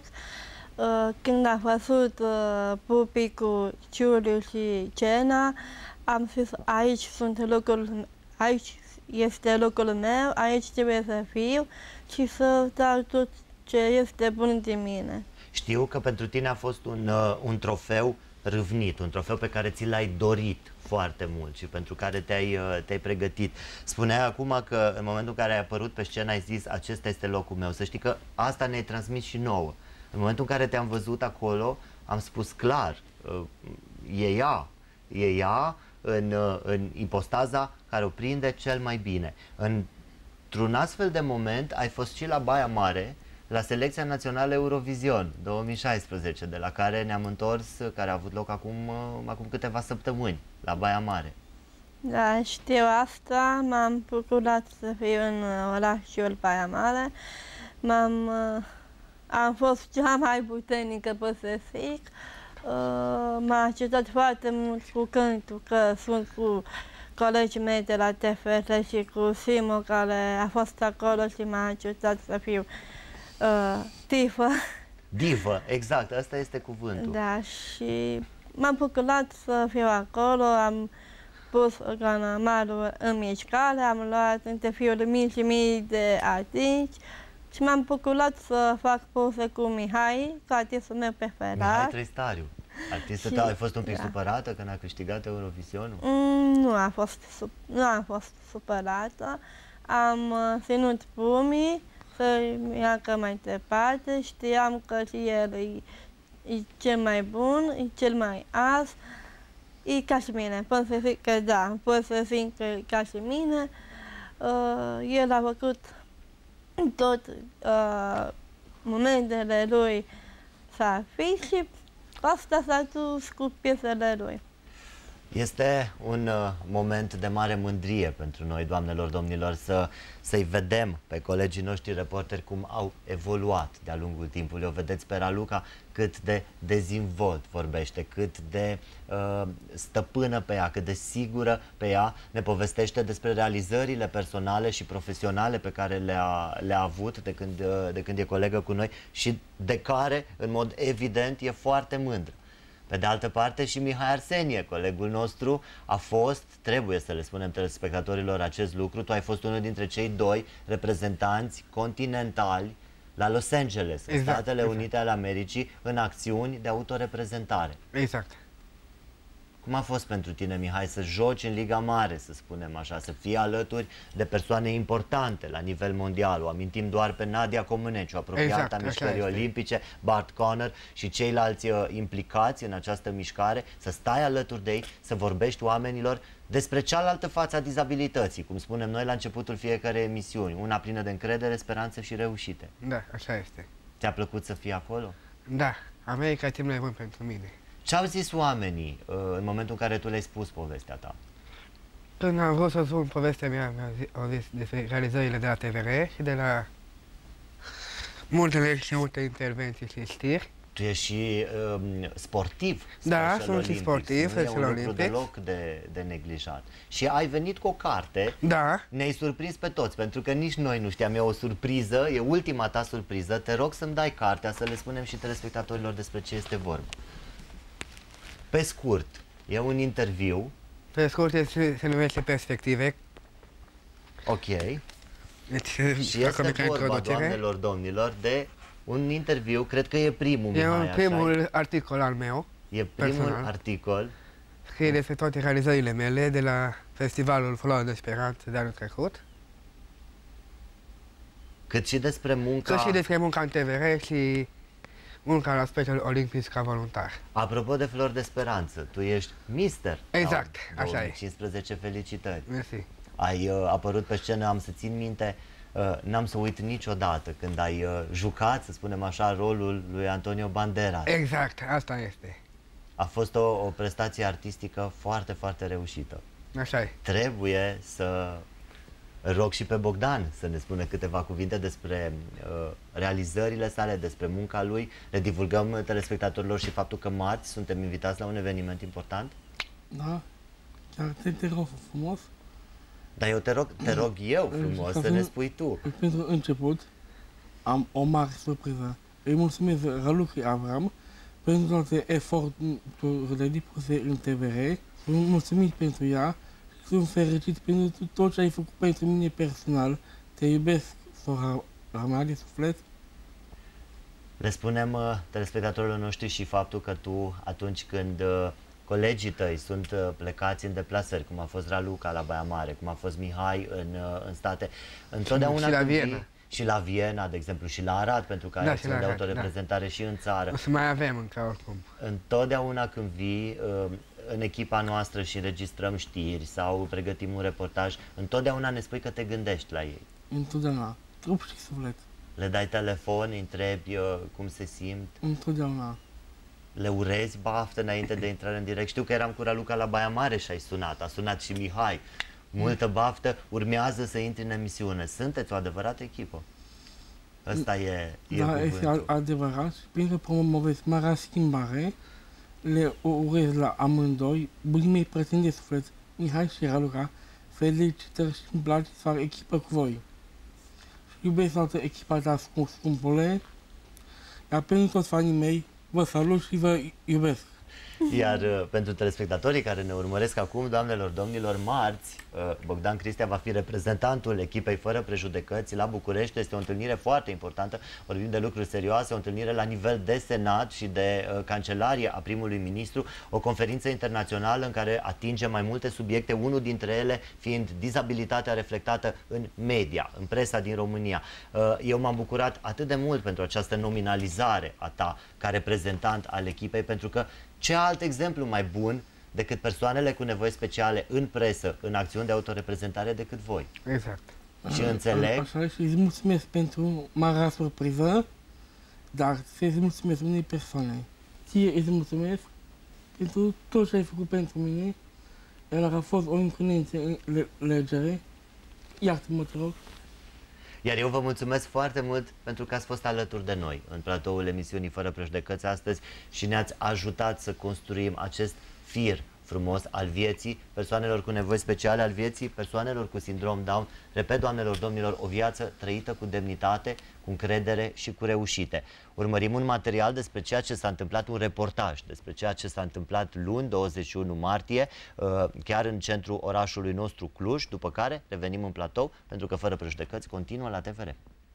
Când a văzut publicul, Ciuliu și Cena, am zis, aici sunt locul, aici este locul meu, aici trebuie să fiu și să dau tot ce este bun de mine. Știu că pentru tine a fost un, uh, un trofeu râvnit, un trofeu pe care ți l-ai dorit foarte mult și pentru care te-ai uh, te-ai pregătit. Spuneai acum că în momentul în care ai apărut pe scenă ai zis, acesta este locul meu. Să știi că asta ne-ai transmis și nouă. În momentul în care te-am văzut acolo, am spus clar, uh, e ea, e ea în, uh, în ipostaza care o prinde cel mai bine. Într-un astfel de moment ai fost și la Baia Mare, la Selecția Națională Eurovision două mii șaisprezece, de la care ne-am întors, care a avut loc acum, acum câteva săptămâni, la Baia Mare. Da, știu asta, m-am procurat să fiu în orașul Baia Mare, m-am, am fost cea mai puternică, pot să zic, m-a ajutat foarte mult cu cântul, că sunt cu colegii mei de la T F R și cu Simo, care a fost acolo și m-a ajutat să fiu Uh, divă. Divă, exact, asta este cuvântul. Da, și m-am bucurat să fiu acolo, am pus organomarul în mișcare, am luat interviuri mii și mii de artiști și m-am bucurat să fac poze cu Mihai, cu artistul meu preferat. Mihai Tristariu. Artistul tău, ai fost un pic da. supărată când a câștigat Eurovisionul? Mm, nu, am fost, nu am fost supărată. Am uh, ținut pumii să meargă mai departe. Știam că și el e, e cel mai bun, e cel mai as. E ca și mine, pot să zic că da, pot să zic că e ca și mine. Uh, el a făcut tot uh, momentele lui să fie și asta s-a dus cu piesele lui. Este un uh, moment de mare mândrie pentru noi, doamnelor, domnilor, să, să-i vedem pe colegii noștri reporteri cum au evoluat de-a lungul timpului. O vedeți pe Raluca cât de dezvolt vorbește, cât de uh, stăpână pe ea, cât de sigură pe ea. Ne povestește despre realizările personale și profesionale pe care le-a le-a avut de când, uh, de când e colegă cu noi și de care, în mod evident, e foarte mândră. Pe de altă parte, și Mihai Arsenie, colegul nostru, a fost, trebuie să le spunem telespectatorilor acest lucru, tu ai fost unul dintre cei doi reprezentanți continentali la Los Angeles, în exact, Statele exact. Unite ale Americii, în acțiuni de autoreprezentare. Exact. Cum a fost pentru tine, Mihai, să joci în Liga Mare, să spunem așa, să fii alături de persoane importante la nivel mondial? O amintim doar pe Nadia Comăneciu, apropiată exact, a mișcării olimpice, Bart Conner și ceilalți uh, implicați în această mișcare, să stai alături de ei, să vorbești oamenilor despre cealaltă față a dizabilității, cum spunem noi la începutul fiecare emisiuni, una plină de încredere, speranță și reușite. Da, așa este. Ți-a plăcut să fii acolo? Da, America e cel mai bun pentru mine. Ce-au zis oamenii uh, în momentul în care tu le-ai spus povestea ta? Când am vrut să spun povestea mea, au zis despre realizările de la T V R și de la multele și multe intervenții și știri. Tu ești și um, sportiv. Da, sunt și sportiv, nu e un lucru olimpic. deloc de, de neglijat. Și ai venit cu o carte. Da. Ne-ai surprins pe toți, pentru că nici noi nu știam. E o surpriză, e ultima ta surpriză. Te rog să-mi dai cartea, să le spunem și telespectatorilor despre ce este vorba. Pe scurt, e un interviu. Pe scurt, se, se numește Perspective. Ok. Deci, și este vorba, doamnelor, domnilor, de un interviu, cred că e primul, E Mihai, un primul așa? articol al meu. E primul personal. articol. Scrie despre toate realizările mele de la festivalul Floare de Speranță de anul trecut. Cât și despre munca... Cât și despre munca în T V R și munca la Special Olympics ca voluntar. Apropo de Flori de Speranță, tu ești mister. Exact, așa e. două mii cincisprezece, felicitări. Mersi. Ai uh, apărut pe scenă, am să țin minte, uh, n-am să uit niciodată când ai uh, jucat, să spunem așa, rolul lui Antonio Banderas. Exact, asta este. A fost o, o prestație artistică foarte, foarte reușită. Așa e. Trebuie să rog și pe Bogdan să ne spună câteva cuvinte despre uh, realizările sale, despre munca lui. Le divulgăm telespectatorilor și faptul că marți suntem invitați la un eveniment important. Da, chiar te, te rog frumos. Dar eu te rog, te rog eu frumos să ne spui tu. Pentru început, am o mare surpriză. Îi mulțumesc Ralucii Avram pentru toate eforturile depuse în T V R. Sunt mulțumit pentru ea și sunt fericit pentru tot ce ai făcut pentru mine personal. Te iubesc, sora mea de suflet. Le spunem uh, telespectatorilor noștri și faptul că tu, atunci când uh, colegii tăi sunt uh, plecați în deplasări, cum a fost Raluca la Baia Mare, cum a fost Mihai în, uh, în state, întotdeauna și la când Viena. vii, și la Viena, de exemplu, și la Arad, pentru că ai Da, acțiuni și de la Arad, autoreprezentare da. și în țară. O să mai avem încă oricum. Întotdeauna când vii uh, în echipa noastră și înregistrăm știri sau pregătim un reportaj, întotdeauna ne spui că te gândești la ei. Întotdeauna, trup și suflet. Le dai telefon, îi întrebi uh, cum se simt. Întotdeauna. Le urezi baftă înainte de intrare în direct. Știu că eram cu Raluca la Baia Mare și ai sunat. A sunat și Mihai. Multă baftă. Urmează să intri în emisiune. Sunteți o adevărată echipă. Ăsta e, e Da, este cuvântul. adevărat. Și pentru că promovez marea schimbare, le urez la amândoi, bunii mei prieteni de suflet, Mihai și Raluca, felicitări și îmi place să fac echipă cu voi. Și iubesc toată echipa ta, scumpule, iar pentru toți fanii mei, vă salut și vă iubesc. Iar uh, pentru telespectatorii care ne urmăresc acum, doamnelor, domnilor, marți, uh, Bogdan Cristea va fi reprezentantul echipei Fără Prejudecăți la București. Este o întâlnire foarte importantă, vorbim de lucruri serioase, o întâlnire la nivel de Senat și de uh, Cancelarie a primului ministru, o conferință internațională în care atinge mai multe subiecte, unul dintre ele fiind dizabilitatea reflectată în media, în presa din România. Uh, eu m-am bucurat atât de mult pentru această nominalizare a ta ca reprezentant al echipei, pentru că ce alt exemplu mai bun decât persoanele cu nevoi speciale în presă, în acțiuni de autoreprezentare, decât voi. Exact. Și înțeleg... Așa, și îți mulțumesc pentru marea surpriză, dar să-ți mulțumesc unei persoane. Ție îți mulțumesc pentru tot ce ai făcut pentru mine, iar a fost o înțelegere. Iartă-mă, te rog. Iar eu vă mulțumesc foarte mult pentru că ați fost alături de noi în platoul emisiunii Fără Prejudecăți astăzi și ne-ați ajutat să construim acest fir frumos al vieții persoanelor cu nevoi speciale, al vieții persoanelor cu sindrom Down. Repet, doamnelor, domnilor, o viață trăită cu demnitate, cu încredere și cu reușite. Urmărim un material despre ceea ce s-a întâmplat, un reportaj despre ceea ce s-a întâmplat luni, douăzeci și unu martie, chiar în centrul orașului nostru Cluj, după care revenim în platou, pentru că Fără Prejudecăți continuă la T V R.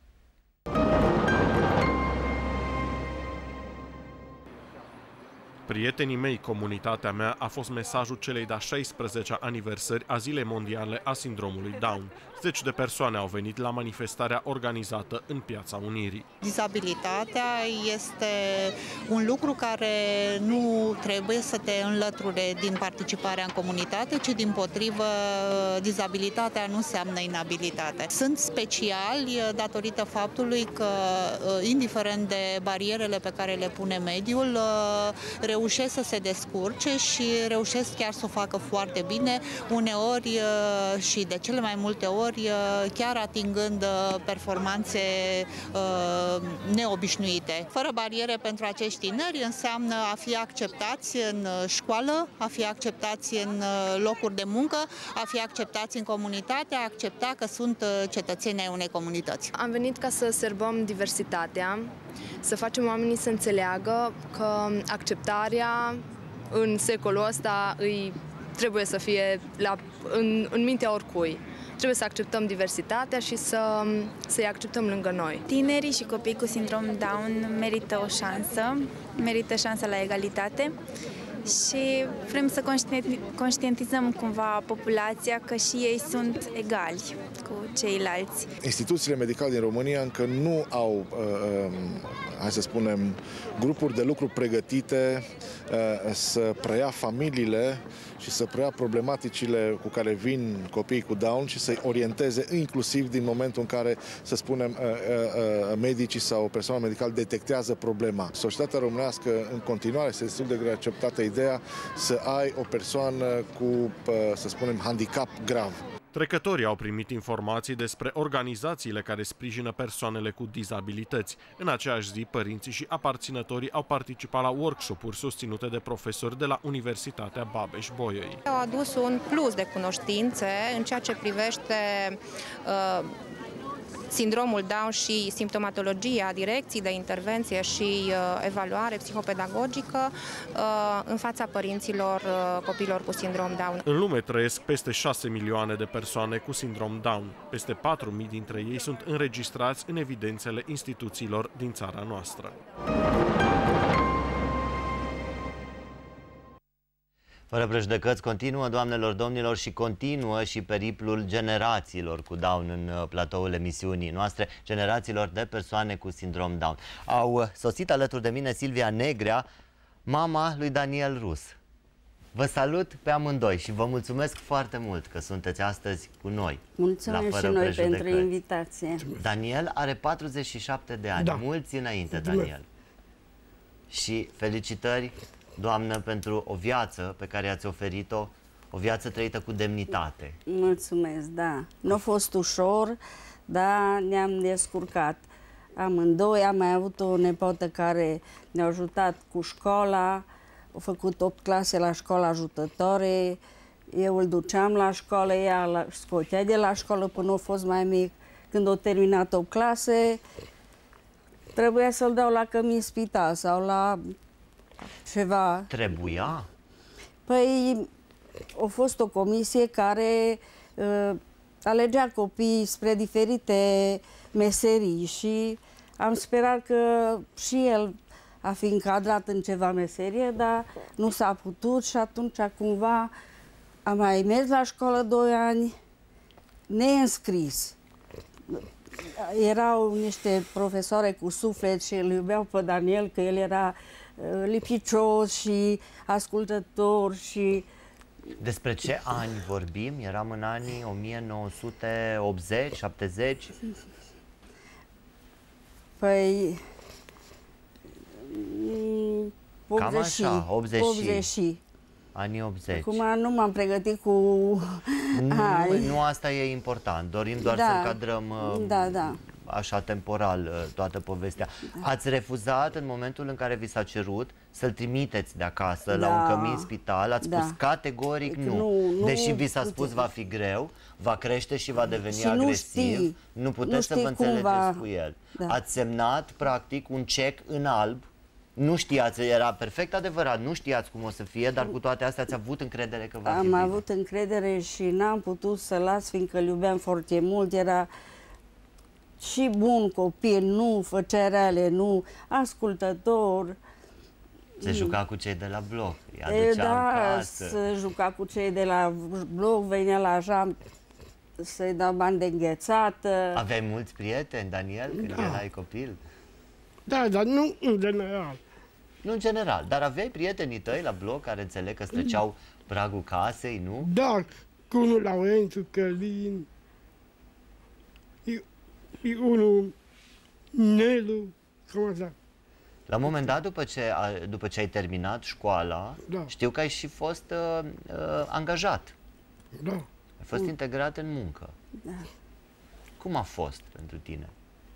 Prietenii mei, comunitatea mea a fost mesajul celei de-a șaisprezecea aniversări a Zilei Mondiale a Sindromului Down. Zeci de persoane au venit la manifestarea organizată în Piața Unirii. Dizabilitatea este un lucru care nu trebuie să te înlăture din participarea în comunitate, ci dimpotrivă, dizabilitatea nu înseamnă inabilitate. Sunt speciali datorită faptului că, indiferent de barierele pe care le pune mediul, reușesc să se descurce și reușesc chiar să o facă foarte bine, uneori și de cele mai multe ori chiar atingând performanțe neobișnuite. Fără bariere pentru acești tineri înseamnă a fi acceptați în școală, a fi acceptați în locuri de muncă, a fi acceptați în comunitate, a accepta că sunt cetățeni ai unei comunități. Am venit ca să sărbăm diversitatea, să facem oamenii să înțeleagă că acceptarea în secolul ăsta îi trebuie să fie la, în, în mintea oricui. Trebuie să acceptăm diversitatea și să, să-i acceptăm lângă noi. Tinerii și copiii cu sindrom Down merită o șansă, merită șansa la egalitate și vrem să conștientizăm cumva populația că și ei sunt egali cu ceilalți. Instituțiile medicale din România încă nu au, uh, hai să spunem, grupuri de lucru pregătite uh, să preia familiile și să preia problematicile cu care vin copiii cu Down și să-i orienteze inclusiv din momentul în care, să spunem, medicii sau persoana medicală detectează problema. Societatea românească în continuare este destul de greu acceptată ideea să ai o persoană cu, să spunem, handicap grav. Trecătorii au primit informații despre organizațiile care sprijină persoanele cu dizabilități. În aceeași zi, părinții și aparținătorii au participat la workshop-uri susținute de profesori de la Universitatea Babeș-Bolyai. Au adus un plus de cunoștințe în ceea ce privește uh, sindromul Down și simptomatologia, direcții de intervenție și uh, evaluare psihopedagogică uh, în fața părinților uh, copiilor cu sindrom Down. În lume trăiesc peste șase milioane de persoane cu sindrom Down. Peste patru mii dintre ei sunt înregistrați în evidențele instituțiilor din țara noastră. Fără Prejudecăți continuă, doamnelor, domnilor, și continuă și periplul generațiilor cu Down în platoul emisiunii noastre, generațiilor de persoane cu sindrom Down. Au sosit alături de mine Silvia Negrea, mama lui Daniel Rus. Vă salut pe amândoi și vă mulțumesc foarte mult că sunteți astăzi cu noi. Mulțumim și noi pentru invitație. Daniel are patruzeci și șapte de ani, da. Mulți înainte, Daniel. Și felicitări, doamnă, pentru o viață pe care ați oferit-o, o viață trăită cu demnitate. Mulțumesc, da. Nu a fost ușor, dar ne-am descurcat. Amândoi, am mai avut o nepotă care ne-a ajutat cu școala, a făcut opt clase la școala ajutătoare, eu îl duceam la școală, ea îl scotea de la școală până a fost mai mic. Când a terminat opt clase, trebuia să-l dau la cămin spital sau la ceva. Trebuia? Păi, a fost o comisie care uh, alegea copii spre diferite meserii și am sperat că și el a fi încadrat în ceva meserie, dar nu s-a putut și atunci cumva am mai mers la școală doi ani neînscris. Erau niște profesoare cu suflet și îl iubeau pe Daniel, că el era uh, lipicios și ascultător și... Despre ce ani vorbim? Eram în anii o mie nouă sute optzeci, șaptezeci? Păi... Cam așa, optzeci. optzeci. Anii optzeci. Acum nu m-am pregătit cu... Nu, nu asta e important. Dorim doar da. să încadrăm da, da. așa temporal toată povestea. Da. Ați refuzat în momentul în care vi s-a cerut să-l trimiteți de acasă da. la un cămin spital? Ați da. spus categoric nu. nu, nu Deși vi s-a spus va fi greu, va crește și va deveni și agresiv, nu, știi, nu puteți nu să vă înțelegeți va... cu el. Da. Ați semnat practic un cec în alb. Nu știați, era perfect adevărat, nu știați cum o să fie, dar cu toate astea ați avut încredere că va fi Am bine. avut încredere și n-am putut să las, fiindcă îl iubeam foarte mult, era și bun copil, nu făcea reale, nu ascultător. Se juca cu cei de la bloc, îi aducea e, da, în casă. se juca cu cei de la bloc, venea la jam să-i dau bani de înghețată. Aveai mulți prieteni, Daniel, când da. erai copil? Da, dar nu în general. Nu în general, dar aveai prietenii tăi la bloc care înțeleg că străceau pragul casei, nu? Da, cu unul Laurențiu, Călin, e, e unul Nelu, cum așa. La un moment dat, după ce, a, după ce ai terminat școala, da. știu că ai și fost uh, uh, angajat. Da. Ai fost mm. integrat în muncă. Da. Cum a fost pentru tine?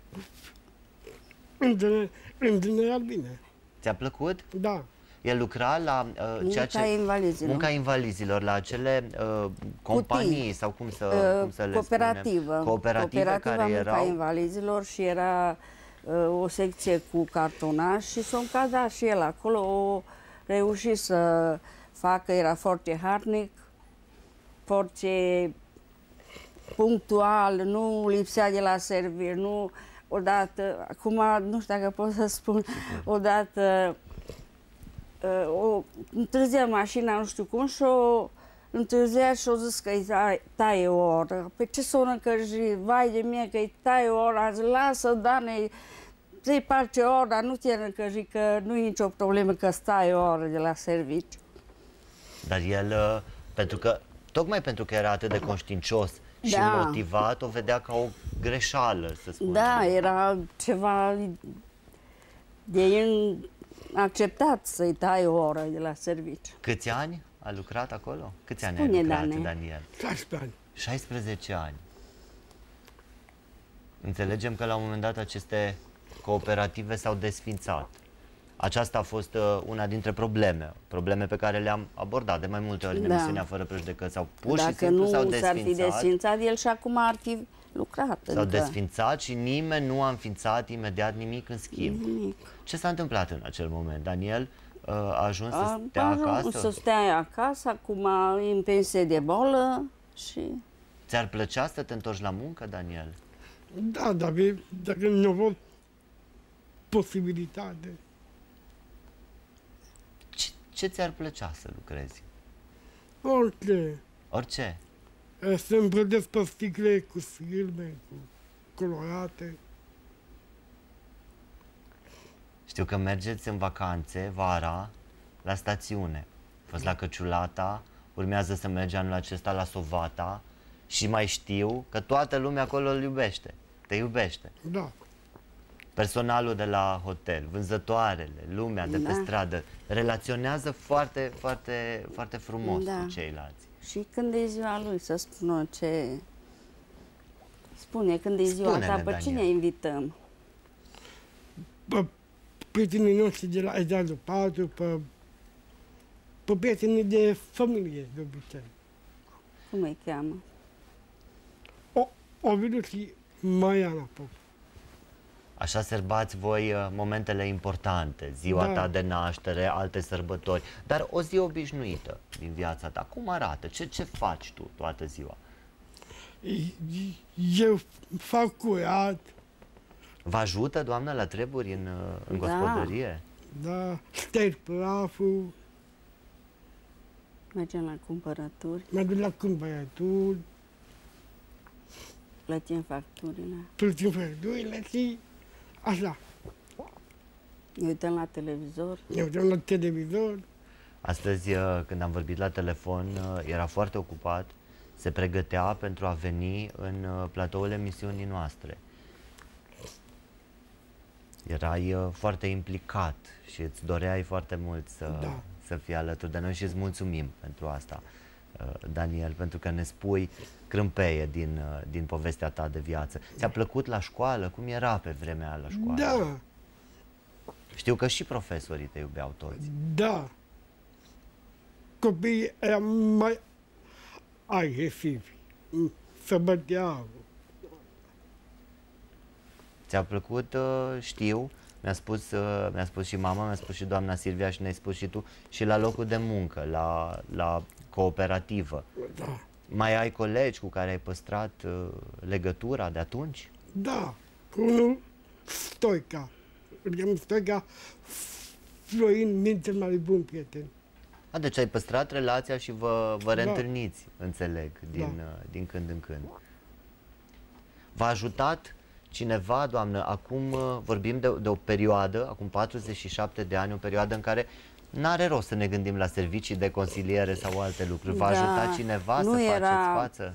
În general, în general bine. Ți-a plăcut? Da. El lucra la uh, munca ceea ce... invalizilor. Munca invalizilor, la acele uh, companii Cutii. sau cum să, uh, cum să le cooperativă. spunem? Cooperative. Cooperativa care munca erau... invalizilor și era uh, o secție cu cartonaș și s-a încadrat și el acolo. O reușit să facă, era foarte harnic, foarte punctual, nu lipsea de la servir, nu... Odată, acum nu știu dacă pot să spun, odată uh, o întârzia mașina, nu știu cum, și o întârzia și o zis că îi taie o oră. Pe ce s-o năcăji? Vai de mie că îi taie o oră, azi lasă, Dane, ți-i parce ora, nu te năcăji, că nu e nicio problemă că stai o oră de la serviciu. Dar el, uh, pentru că, tocmai pentru că era atât de conștiincios și da. motivat, o vedea ca o greșeală, să spunem. Da, era ceva de acceptat să-i tai o oră de la serviciu. Câți ani a lucrat acolo? Câți ani Spune, ai lucrat, Dane. Daniel? șaisprezece ani. șaisprezece ani. Înțelegem că la un moment dat aceste cooperative s-au desfințat. Aceasta a fost uh, una dintre probleme, probleme pe care le-am abordat de mai multe ori în da. emisiunea Fără Prejudecăți. Sau pur Dacă și simplu s-au nu s-ar desfințat. fi desfințat, el și acum ar fi lucrat. S-au desfințat și nimeni nu a înființat imediat nimic în schimb. Nimic. Ce s-a întâmplat în acel moment? Daniel uh, a ajuns a, să stea a acasă? să stea acasă, acum e în pensie de bolă și... Ți-ar plăcea să te întorci la muncă, Daniel? Da, dacă, dacă nu văd posibilitate. Ce, ce ți-ar plăcea să lucrezi? Orice. Orice? Să îmbrădesc pe sticle cu filme, cu colorate. Știu că mergeți în vacanțe, vara, la stațiune. A fost la Căciulata, urmează să mergem anul acesta la Sovata și mai știu că toată lumea acolo îl iubește. Te iubește. Da. Personalul de la hotel, vânzătoarele, lumea de pe Da. stradă, relaționează foarte, foarte, foarte frumos Da. cu ceilalți. Și când e ziua lui, să spună ce... Spune, când e ziua Spune-ne, ta, pe Daniel. cine invităm? Pe prietenii noștri de la Ejalul patru, pe, pe prietenii de familie, de obicei. Cum îi cheamă? O, Ovidiu și Maiana Pop. Așa sărbați voi momentele importante, ziua Da. ta de naștere, alte sărbători, dar o zi obișnuită din viața ta, cum arată? Ce, ce faci tu toată ziua? Eu fac curat. Vă ajută, doamnă, la treburi în, în gospodărie? Da, șterg praful, Mergem la cumpărături, mă duc la cumpărături, plătim facturile, plătim facturile și așa. ne uităm la televizor. Ne uităm la televizor. Astăzi, uh, când am vorbit la telefon, uh, era foarte ocupat, se pregătea pentru a veni în uh, platoul emisiunii noastre. Erai uh, foarte implicat și îți doreai foarte mult să, Da. să fii alături de noi și îți mulțumim pentru asta, uh, Daniel, pentru că ne spui crâmpeie din, uh, din povestea ta de viață. Ți-a plăcut la școală? Cum era pe vremea aia la școală? Da, Știu că și profesorii te iubeau toți. da. Copiii erau mai agresivi, să băteau. Ți-a plăcut, uh, știu, mi-a spus, uh, mi-a spus și mama, mi-a spus și doamna Silvia și ne-ai spus și tu, și la locul de muncă, la, la cooperativă. Da. Mai ai colegi cu care ai păstrat uh, legătura de atunci? Da, cu unul Stoica. Îl cheamă Stoica, Florin, min cel mai bun prieten. A, deci ai păstrat relația și vă, vă Da. reîntâlniți, înțeleg, din, Da. uh, din când în când. V-a ajutat cineva, doamnă, acum uh, vorbim de, de o perioadă, acum patruzeci și șapte de ani, o perioadă în care n-are rost să ne gândim la servicii de consiliere sau alte lucruri. V-a Da, ajutat cineva nu să era- faceți față?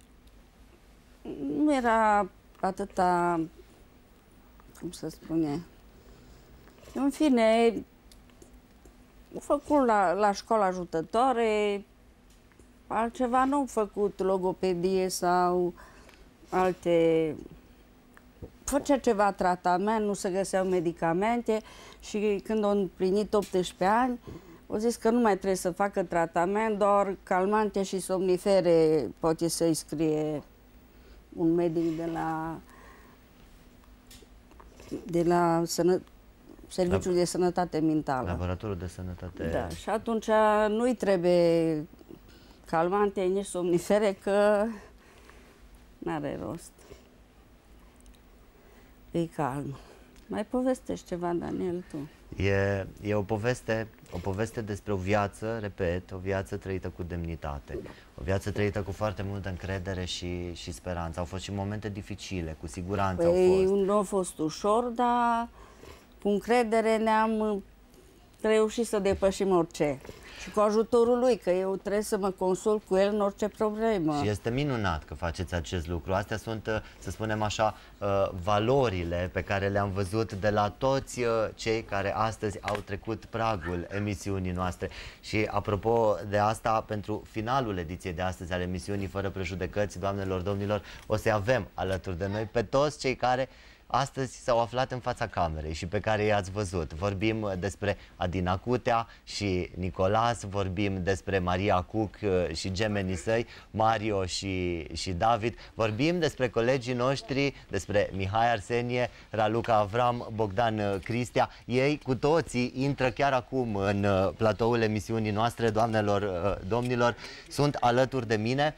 Nu era atâta, cum să spune, în fine, au făcut la, la școala ajutătoare, altceva nu au făcut, logopedie sau alte... Făcea ceva tratament, nu se găseau medicamente și când au împlinit optsprezece ani, au zis că nu mai trebuie să facă tratament, doar calmante și somnifere poate să-i scrie un medic de la de la sănă, Serviciul La- de Sănătate Mentală. Laboratorul de sănătate. Da, și atunci nu-i trebuie calmante, nici somnifere, că n-are rost. E calm. Mai povestești ceva, Daniel, tu? E, e o poveste, o poveste despre o viață, repet, o viață trăită cu demnitate. O viață trăită cu foarte multă încredere și, și speranță. Au fost și momente dificile, cu siguranță au Păi, fost. nu a fost ușor, dar cu încredere ne-am reușit să depășim orice. Și cu ajutorul lui, că eu trebuie să mă consult cu el în orice problemă. Și este minunat că faceți acest lucru. Astea sunt, uh, să spunem așa, uh, valorile pe care le-am văzut de la toți uh, cei care astăzi au trecut pragul emisiunii noastre. Și apropo de asta, pentru finalul ediției de astăzi al emisiunii Fără Prejudecăți, doamnelor, domnilor, o să avem alături de noi pe toți cei care astăzi s-au aflat în fața camerei și pe care i-ați văzut. Vorbim despre Adina Cutea și Nicolas, vorbim despre Maria Cuc și gemenii săi, Mario și, și David, vorbim despre colegii noștri, despre Mihai Arsenie, Raluca Avram, Bogdan Cristea. Ei cu toții intră chiar acum în platoul emisiunii noastre, doamnelor, domnilor, sunt alături de mine.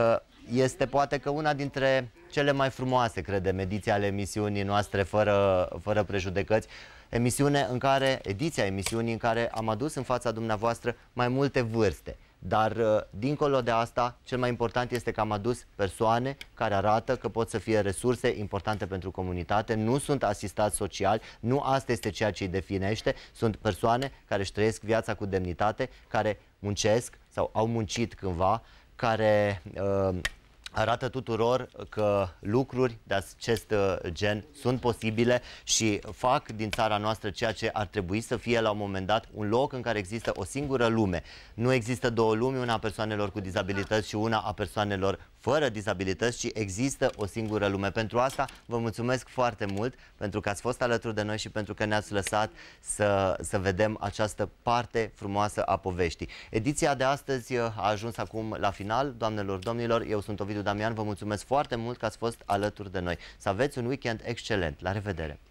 Este poate că una dintre cele mai frumoase, credem, ediții ale emisiunii noastre Fără, fără Prejudecăți. Emisiune în care, ediția emisiunii în care am adus în fața dumneavoastră mai multe vârste. Dar, dincolo de asta, cel mai important este că am adus persoane care arată că pot să fie resurse importante pentru comunitate, nu sunt asistați sociali, nu asta este ceea ce îi definește, sunt persoane care își trăiesc viața cu demnitate, care muncesc sau au muncit cândva, care uh, arată tuturor că lucruri de acest gen sunt posibile și fac din țara noastră ceea ce ar trebui să fie la un moment dat un loc în care există o singură lume. Nu există două lumi, una a persoanelor cu dizabilități și una a persoanelor fără dizabilități, ci există o singură lume. Pentru asta vă mulțumesc foarte mult, pentru că ați fost alături de noi și pentru că ne-ați lăsat să, să vedem această parte frumoasă a poveștii. Ediția de astăzi a ajuns acum la final. Doamnelor, domnilor, eu sunt Ovidiu Damian, vă mulțumesc foarte mult că ați fost alături de noi. Să aveți un weekend excelent. La revedere!